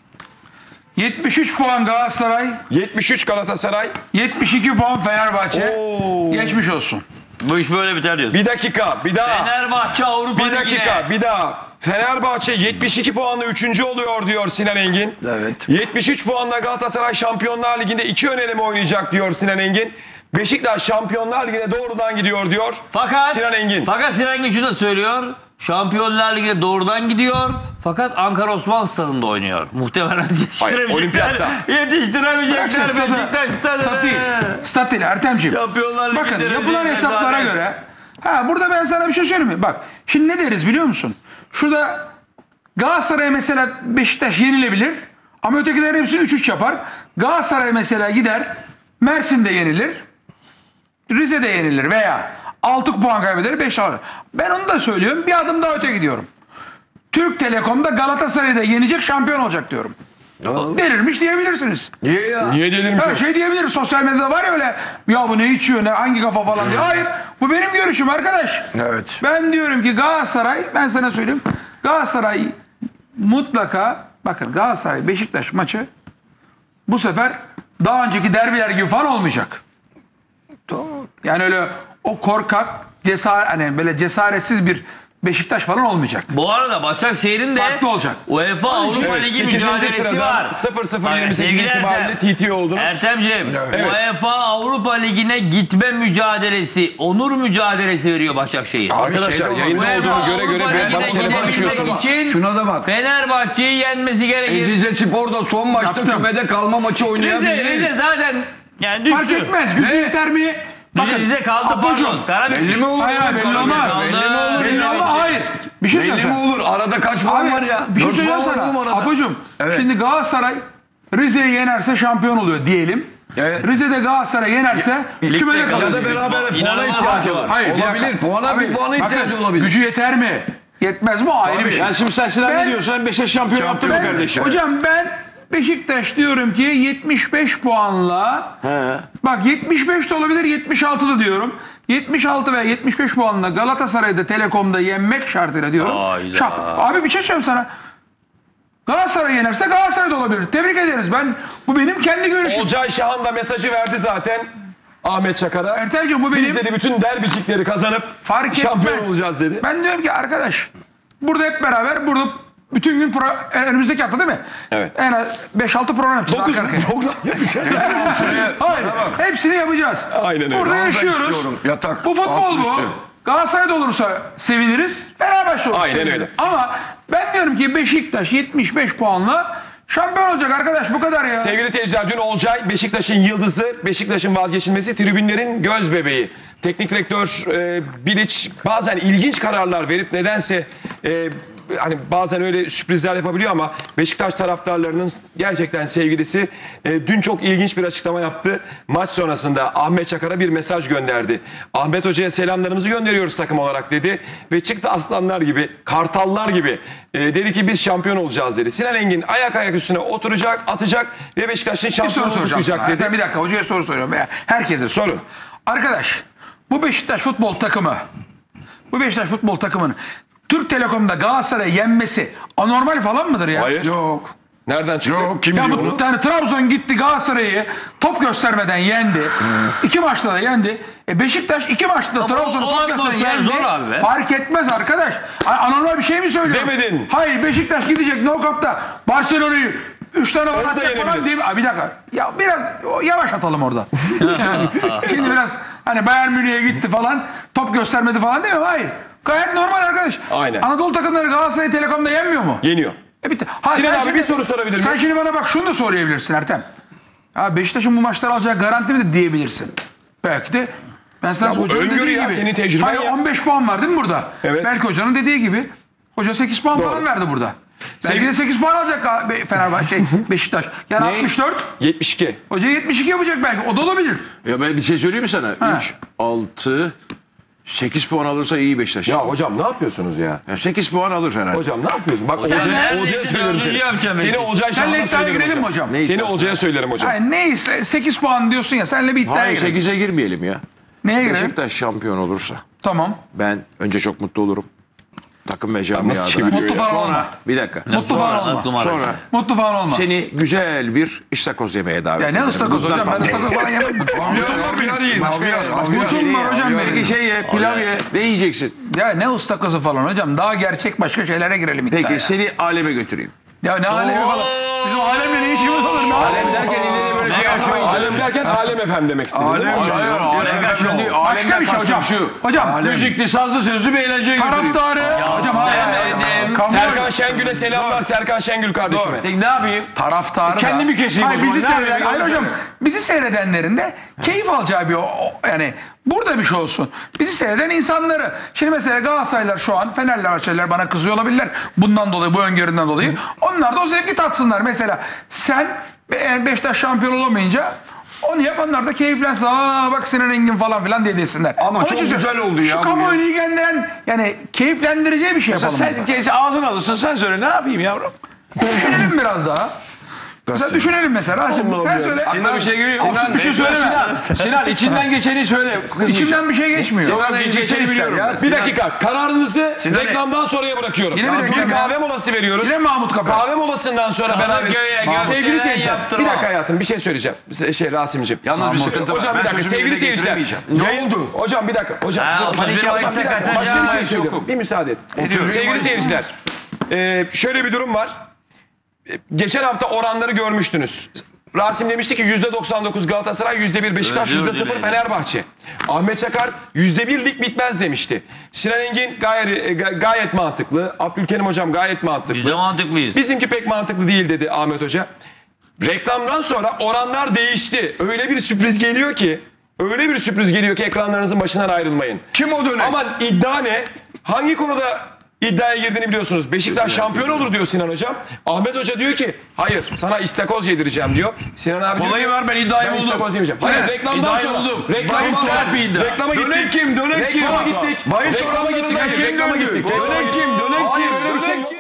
S6: 73 puan Galatasaray.
S1: 73 Galatasaray.
S6: 72 puan Fenerbahçe.
S1: Oo.
S6: Geçmiş olsun.
S5: Bu iş böyle biter diyorsun.
S1: Bir dakika, bir daha.
S5: Fenerbahçe Avrupa
S1: Bir dakika, bir daha. Fenerbahçe 72 puanla 3. oluyor diyor Sinan Engin.
S12: Evet.
S1: 73 puanla Galatasaray Şampiyonlar Ligi'nde 2 ön eleme oynayacak diyor Sinan Engin. Beşiktaş Şampiyonlar Ligi'ne doğrudan gidiyor diyor
S5: Fakat
S1: Sinan Engin.
S5: Sinan Engin şunu da söylüyor. Şampiyonlar Ligi'ne doğrudan gidiyor. Fakat Ankara Osman Stadı'nda oynuyor. Muhtemelen yetiştiremeyecekler.
S1: olimpiyatta.
S5: Yetiştiremeyecekler
S6: Bırak
S5: Beşiktaş
S6: Statil. Statil Ertemciğim.
S5: Şampiyonlar Ligi'nde
S6: Bakın yapılan
S5: rezillik
S6: hesaplara
S5: zaten.
S6: göre. Burada ben sana bir şey söyleyeyim mi? Bak şimdi ne deriz biliyor musun? Şurada Galatasaray mesela Beşiktaş yenilebilir. Ama ötekiler hepsi 3-3 yapar. Galatasaray mesela gider Mersin'de yenilir. Rize'de yenilir veya 6 puan kaybeder 5 alır. Ben onu da söylüyorum. Bir adım daha öte gidiyorum. Türk Telekom'da Galatasaray'da yenecek şampiyon olacak diyorum. Verilmiş diyebilirsiniz.
S12: Niye ya?
S1: Niye delirmiş
S6: Her
S1: olsun?
S6: şey diyebiliriz. Sosyal medyada var ya öyle. Ya bu ne içiyor ne hangi kafa falan diye. Hayır. Bu benim görüşüm arkadaş.
S12: Evet.
S6: Ben diyorum ki Galatasaray ben sana söyleyeyim. Galatasaray mutlaka bakın Galatasaray Beşiktaş maçı bu sefer daha önceki derbiler gibi falan olmayacak. Yani öyle o korkak hani böyle cesaretsiz bir Beşiktaş falan olmayacak.
S5: Bu arada Başakşehir'in de
S6: Farklı olacak.
S5: UEFA Avrupa
S1: Evet,
S5: Ligi
S1: 8.
S5: mücadelesi
S1: sırada
S5: var.
S1: 0-0-28
S5: Sevgili
S1: itibariyle
S5: Ertem,
S1: TT oldunuz.
S5: Ertemciğim,
S1: Evet.
S5: UEFA Avrupa Ligi'ne gitme mücadelesi, onur mücadelesi veriyor Başakşehir.
S1: Arkadaşlar yayında olduğunu göre göre
S5: Avrupa
S1: bir
S5: Ligi'ne
S1: bana telefon
S5: gidebilmek
S1: açıyorsunuz.
S5: için
S12: Şuna da bak.
S5: Fenerbahçe'yi yenmesi gerekir.
S12: Rize Spor'da son maçta
S6: Yaptım.
S12: kümede kalma maçı oynayabilir.
S5: Rize zaten yani düştü.
S6: Fark etmez. Gücü yeter mi?
S5: Rize kaldı
S6: Apocuğum.
S5: pardon. Karabük
S12: Belli mi olur?
S6: Hayır,
S12: ya?
S6: belli olmaz.
S12: Belli mi olur?
S6: Belli olmaz. Hayır. Bir şey
S12: Belli mi
S6: söyleyeceğim.
S12: olur? Arada kaç puan var ya?
S6: Bir şey
S12: 4
S6: söyleyeceğim
S12: puan var oğlum
S6: sana.
S12: arada.
S6: Apocuğum
S12: Evet.
S6: şimdi Galatasaray Rize'yi yenerse şampiyon oluyor diyelim.
S12: Evet.
S6: Rize'de Galatasaray yenerse kümede
S12: Ya
S6: kalıyor.
S12: da beraber puana
S5: İnanılmaz
S12: ihtiyacı var.
S6: Hayır, bir
S12: Olabilir.
S6: dakika.
S12: Puana
S6: Abi,
S12: bir puana ihtiyacı
S6: bakın,
S12: olabilir.
S6: Gücü yeter mi? Yetmez mi? O ayrı bir şey.
S9: Yani şimdi sen Sinan
S6: Ben-
S9: ne diyorsun? Beşiktaş şampiyon yaptı mı
S6: Ben-
S9: kardeşim?
S6: Hocam ben Beşiktaş diyorum ki 75 puanla bak 75 de olabilir 76 da diyorum. 76 veya 75 puanla Galatasaray'da Telekom'da yenmek şartıyla diyorum.
S5: Hayda.
S6: Abi bir şey söyleyeyim sana. Galatasaray yenerse Galatasaray'da olabilir. Tebrik ederiz. Bu benim kendi görüşüm.
S1: Olcay Şahan da mesajı verdi zaten Ahmet Çakar'a.
S6: Ertel'cim bu benim.
S1: Biz dedi bütün derbicikleri kazanıp şampiyon olacağız dedi.
S6: Ben diyorum ki arkadaş burada hep beraber bütün gün önümüzdeki hafta değil mi?
S1: Evet.
S6: En az 5-6 program yapacağız.
S1: 9 program yapacağız.
S6: Hayır. Hepsini yapacağız.
S1: Aynen öyle.
S6: Burada yaşıyoruz.
S12: Yatak.
S6: Bu futbol bu. Galatasaray'da olursa seviniriz. Fenerbahçe olursa
S1: Aynen
S6: seviniriz.
S1: öyle.
S6: Ama ben diyorum ki Beşiktaş 75 puanla şampiyon olacak arkadaş bu kadar ya.
S1: Sevgili seyirciler dün Olcay Beşiktaş'ın yıldızı, Beşiktaş'ın vazgeçilmesi, tribünlerin göz bebeği. Teknik direktör Bilic bazen ilginç kararlar verip nedense hani bazen öyle sürprizler yapabiliyor ama Beşiktaş taraftarlarının gerçekten sevgilisi dün çok ilginç bir açıklama yaptı. Maç sonrasında Ahmet Çakar'a bir mesaj gönderdi. Ahmet Hoca'ya selamlarımızı gönderiyoruz takım olarak dedi ve çıktı aslanlar gibi, kartallar gibi dedi ki biz şampiyon olacağız dedi. Sinan Engin ayak üstüne oturacak, atacak ve Beşiktaş'ın şampiyonluğunu kutlayacak dedi.
S6: Bir dakika hocaya soru soruyorum. Herkese sorun. Arkadaş bu Beşiktaş futbol takımının Türk Telekom'da Galatasaray'ı yenmesi anormal falan mıdır ya?
S1: Hayır.
S12: Yok.
S1: Nereden çıktı?
S12: Yok kim
S6: Ya
S12: diyor
S6: bu
S12: onu?
S6: tane Trabzon gitti Galatasaray'ı top göstermeden yendi. 2 maçta da yendi. Beşiktaş 2 maçta da Trabzon'u
S5: o
S6: top göstermeden
S5: atmosfer
S6: yendi.
S5: zor abi be.
S6: Fark etmez arkadaş. Anormal bir şey mi söylüyorum?
S1: Demedin.
S6: Hayır Beşiktaş gidecek No Cup'ta Barcelona'yı 3 tane var atacak falan
S1: yenebilir.
S6: değil mi? Bir dakika. Ya biraz yavaş atalım orada. Yani, şimdi biraz hani Bayern Münih'e gitti falan top göstermedi falan değil mi? Hayır. Gayet normal arkadaş.
S1: Aynen.
S6: Anadolu takımları Galatasaray Telekom'da yenmiyor mu?
S1: Yeniyor.
S6: Bitti.
S1: Sinan
S6: sen
S1: abi
S6: şimdi-
S1: bir soru sorabilir miyim?
S6: Sen şimdi bana bak şunu da sorabilirsin Ertem. Ya Beşiktaş'ın bu maçları alacağı garanti mi de diyebilirsin. Belki de ben sana hocanın
S1: öngörü
S6: dediği
S1: ya,
S6: gibi.
S1: senin tecrüben
S6: Hayır,
S1: ya.
S6: 15 puan var değil mi burada?
S1: Evet.
S6: Belki hocanın dediği gibi. Hoca 8 puan falan verdi burada. Belki de 8 puan alacak Fenerbahçe, Beşiktaş. Yani 64.
S1: 72.
S6: Hoca 72 yapacak belki. O da olabilir.
S2: Ya ben bir şey söyleyeyim mi sana? 3, 6, 8 puan alırsa iyi Beşiktaş.
S1: Ya hocam ne yapıyorsunuz ya?
S2: 8 puan alır herhalde.
S1: Hocam ne yapıyorsun? Bak Olcay'a söylerim seni. Seni Olcay
S6: Senle
S1: Şahan'a
S6: iddiaya
S1: söylerim
S6: girelim mi
S1: hocam.
S6: hocam?
S1: Seni Olcay'a söylerim hocam.
S6: Hayır, neyse 8 puan diyorsun ya senle bir iddiaya
S2: Hayır
S6: girelim.
S2: 8'e girmeyelim ya.
S6: Neye girelim?
S2: Beşiktaş şampiyon olursa
S6: Tamam.
S2: ben önce çok mutlu olurum. Takım ve camia
S1: nasıl
S2: adına.
S1: çeviriyor
S6: Mutlu falan olma.
S2: Sonra bir dakika.
S6: Mutlu falan olma.
S2: Sonra
S6: Mutlu falan olma.
S2: seni güzel bir istakoz yemeğe davet
S6: Ya
S2: ederim.
S6: ne ıstakoz
S2: Gutlar
S6: hocam ben
S2: Pavlov.
S6: ıstakoz falan yemem.
S12: Havyar değil. Havyar.
S6: Gutum var hocam benim.
S2: Peki şey ye, pilav ye. Ne yiyeceksin?
S6: Ya ne ıstakozu falan hocam. Daha gerçek başka şeylere girelim iddiaya.
S2: Peki seni aleme götüreyim.
S6: Ya ne alemi falan. Bizim alemle ne işimiz olur? Ne
S2: Alem derken ille de böyle şey yapmayın.
S1: Alem derken Alem Efem demek istedin değil mi hocam?
S2: Hayır, alemden şimdi
S6: Başka
S2: alemden
S6: bir şey
S2: kastım
S6: hocam.
S2: şu.
S6: Hocam
S2: Müzikli, sazlı, sözlü bir eğlenceye götüreyim.
S6: taraftarı. Hocam
S1: Serkan Şengül'e selamlar Serkan Şengül kardeşime.
S2: Peki ne yapayım?
S6: taraftarı da.
S2: Kendimi keseyim
S6: Hayır,
S2: o zaman.
S6: bizi
S2: Ne
S6: seyreden,
S2: yapayım?
S6: hayır hocam bizi seyredenlerin de keyif alacağı bir yani burada bir şey olsun. Bizi seyreden insanları. Şimdi mesela Galatasaraylılar şu an Fenerler bana kızıyor olabilirler. Bundan dolayı bu öngöründen dolayı. Onlar da o zevki tatsınlar. Mesela sen Beşiktaş şampiyon olamayınca onu yapanlar da keyiflensin. Aa bak Sinan Engin falan filan diye desinler.
S12: Ama
S6: Onun
S12: çok
S6: için
S12: güzel oldu ya
S6: Şu
S12: bu
S6: kamuoyunu ilgilendiren yani keyiflendireceği bir şey yapalım.
S2: Sen ağzını alırsın sen söyle ne yapayım yavrum?
S6: Düşünelim biraz daha. Mesela düşünelim mesela. Şimdi sen söyle.
S2: Sinan bir şey geliyor.
S6: Sinan bir şey söyleme.
S2: Sinan içinden geçeni söyle.
S6: İçimden bir şey geçmiyor.
S2: Sinan geçeni biliyorum.
S1: Bir dakika kararınızı reklamdan sonraya bırakıyorum.
S6: Yine mi reklam
S1: bir
S6: ya?
S1: kahve molası veriyoruz.
S6: Yine Mahmut Kapı.
S1: Kahve molasından sonra beraberiz. Sevgili seyirciler bir dakika hayatım bir şey söyleyeceğim. Rasim'ciğim.
S2: Yalnız bir sıkıntı var.
S1: Hocam bir
S2: Ben
S1: dakika
S2: sözümü
S1: sevgili
S2: yerine
S1: seyirciler.
S2: getiremeyeceğim.
S1: Ne oldu? Hocam bir dakika. Hocam bir dakika. Başka bir şey söylüyorum. Bir müsaade et. Sevgili seyirciler. Şöyle bir durum var. Geçen hafta oranları görmüştünüz. Rasim demişti ki %99 Galatasaray, %1 Beşiktaş, %0 Fenerbahçe. Ahmet Çakar %1 lig bitmez demişti. Sinan Engin gayet mantıklı. Abdülkerim hocam gayet mantıklı.
S5: Biz de mantıklıyız.
S1: Bizimki pek mantıklı değil dedi Ahmet Hoca. Reklamdan sonra oranlar değişti. Öyle bir sürpriz geliyor ki ekranlarınızın başından ayrılmayın.
S12: Kim o dönem?
S1: Ama iddia ne? Hangi konuda iddiaya girdiğini biliyorsunuz. Beşiktaş şampiyon olur diyor Sinan Hocam. Ahmet Hoca diyor ki hayır sana istakoz yedireceğim diyor. Sinan abi
S2: Kolayı
S1: diyor ki,
S2: ver ben iddiayı
S1: ben
S2: buldum.
S1: istakoz yemeyeceğim. Hayır
S2: Evet,
S1: reklamdan
S2: iddiayı
S1: sonra.
S2: buldum.
S1: Reklama
S12: Dönek kim?
S1: gittik. Reklama gittik. Hayır reklama gittik.
S12: Dönek kim? Dönek
S1: Hayır
S12: kim?
S1: öyle bir şey yok.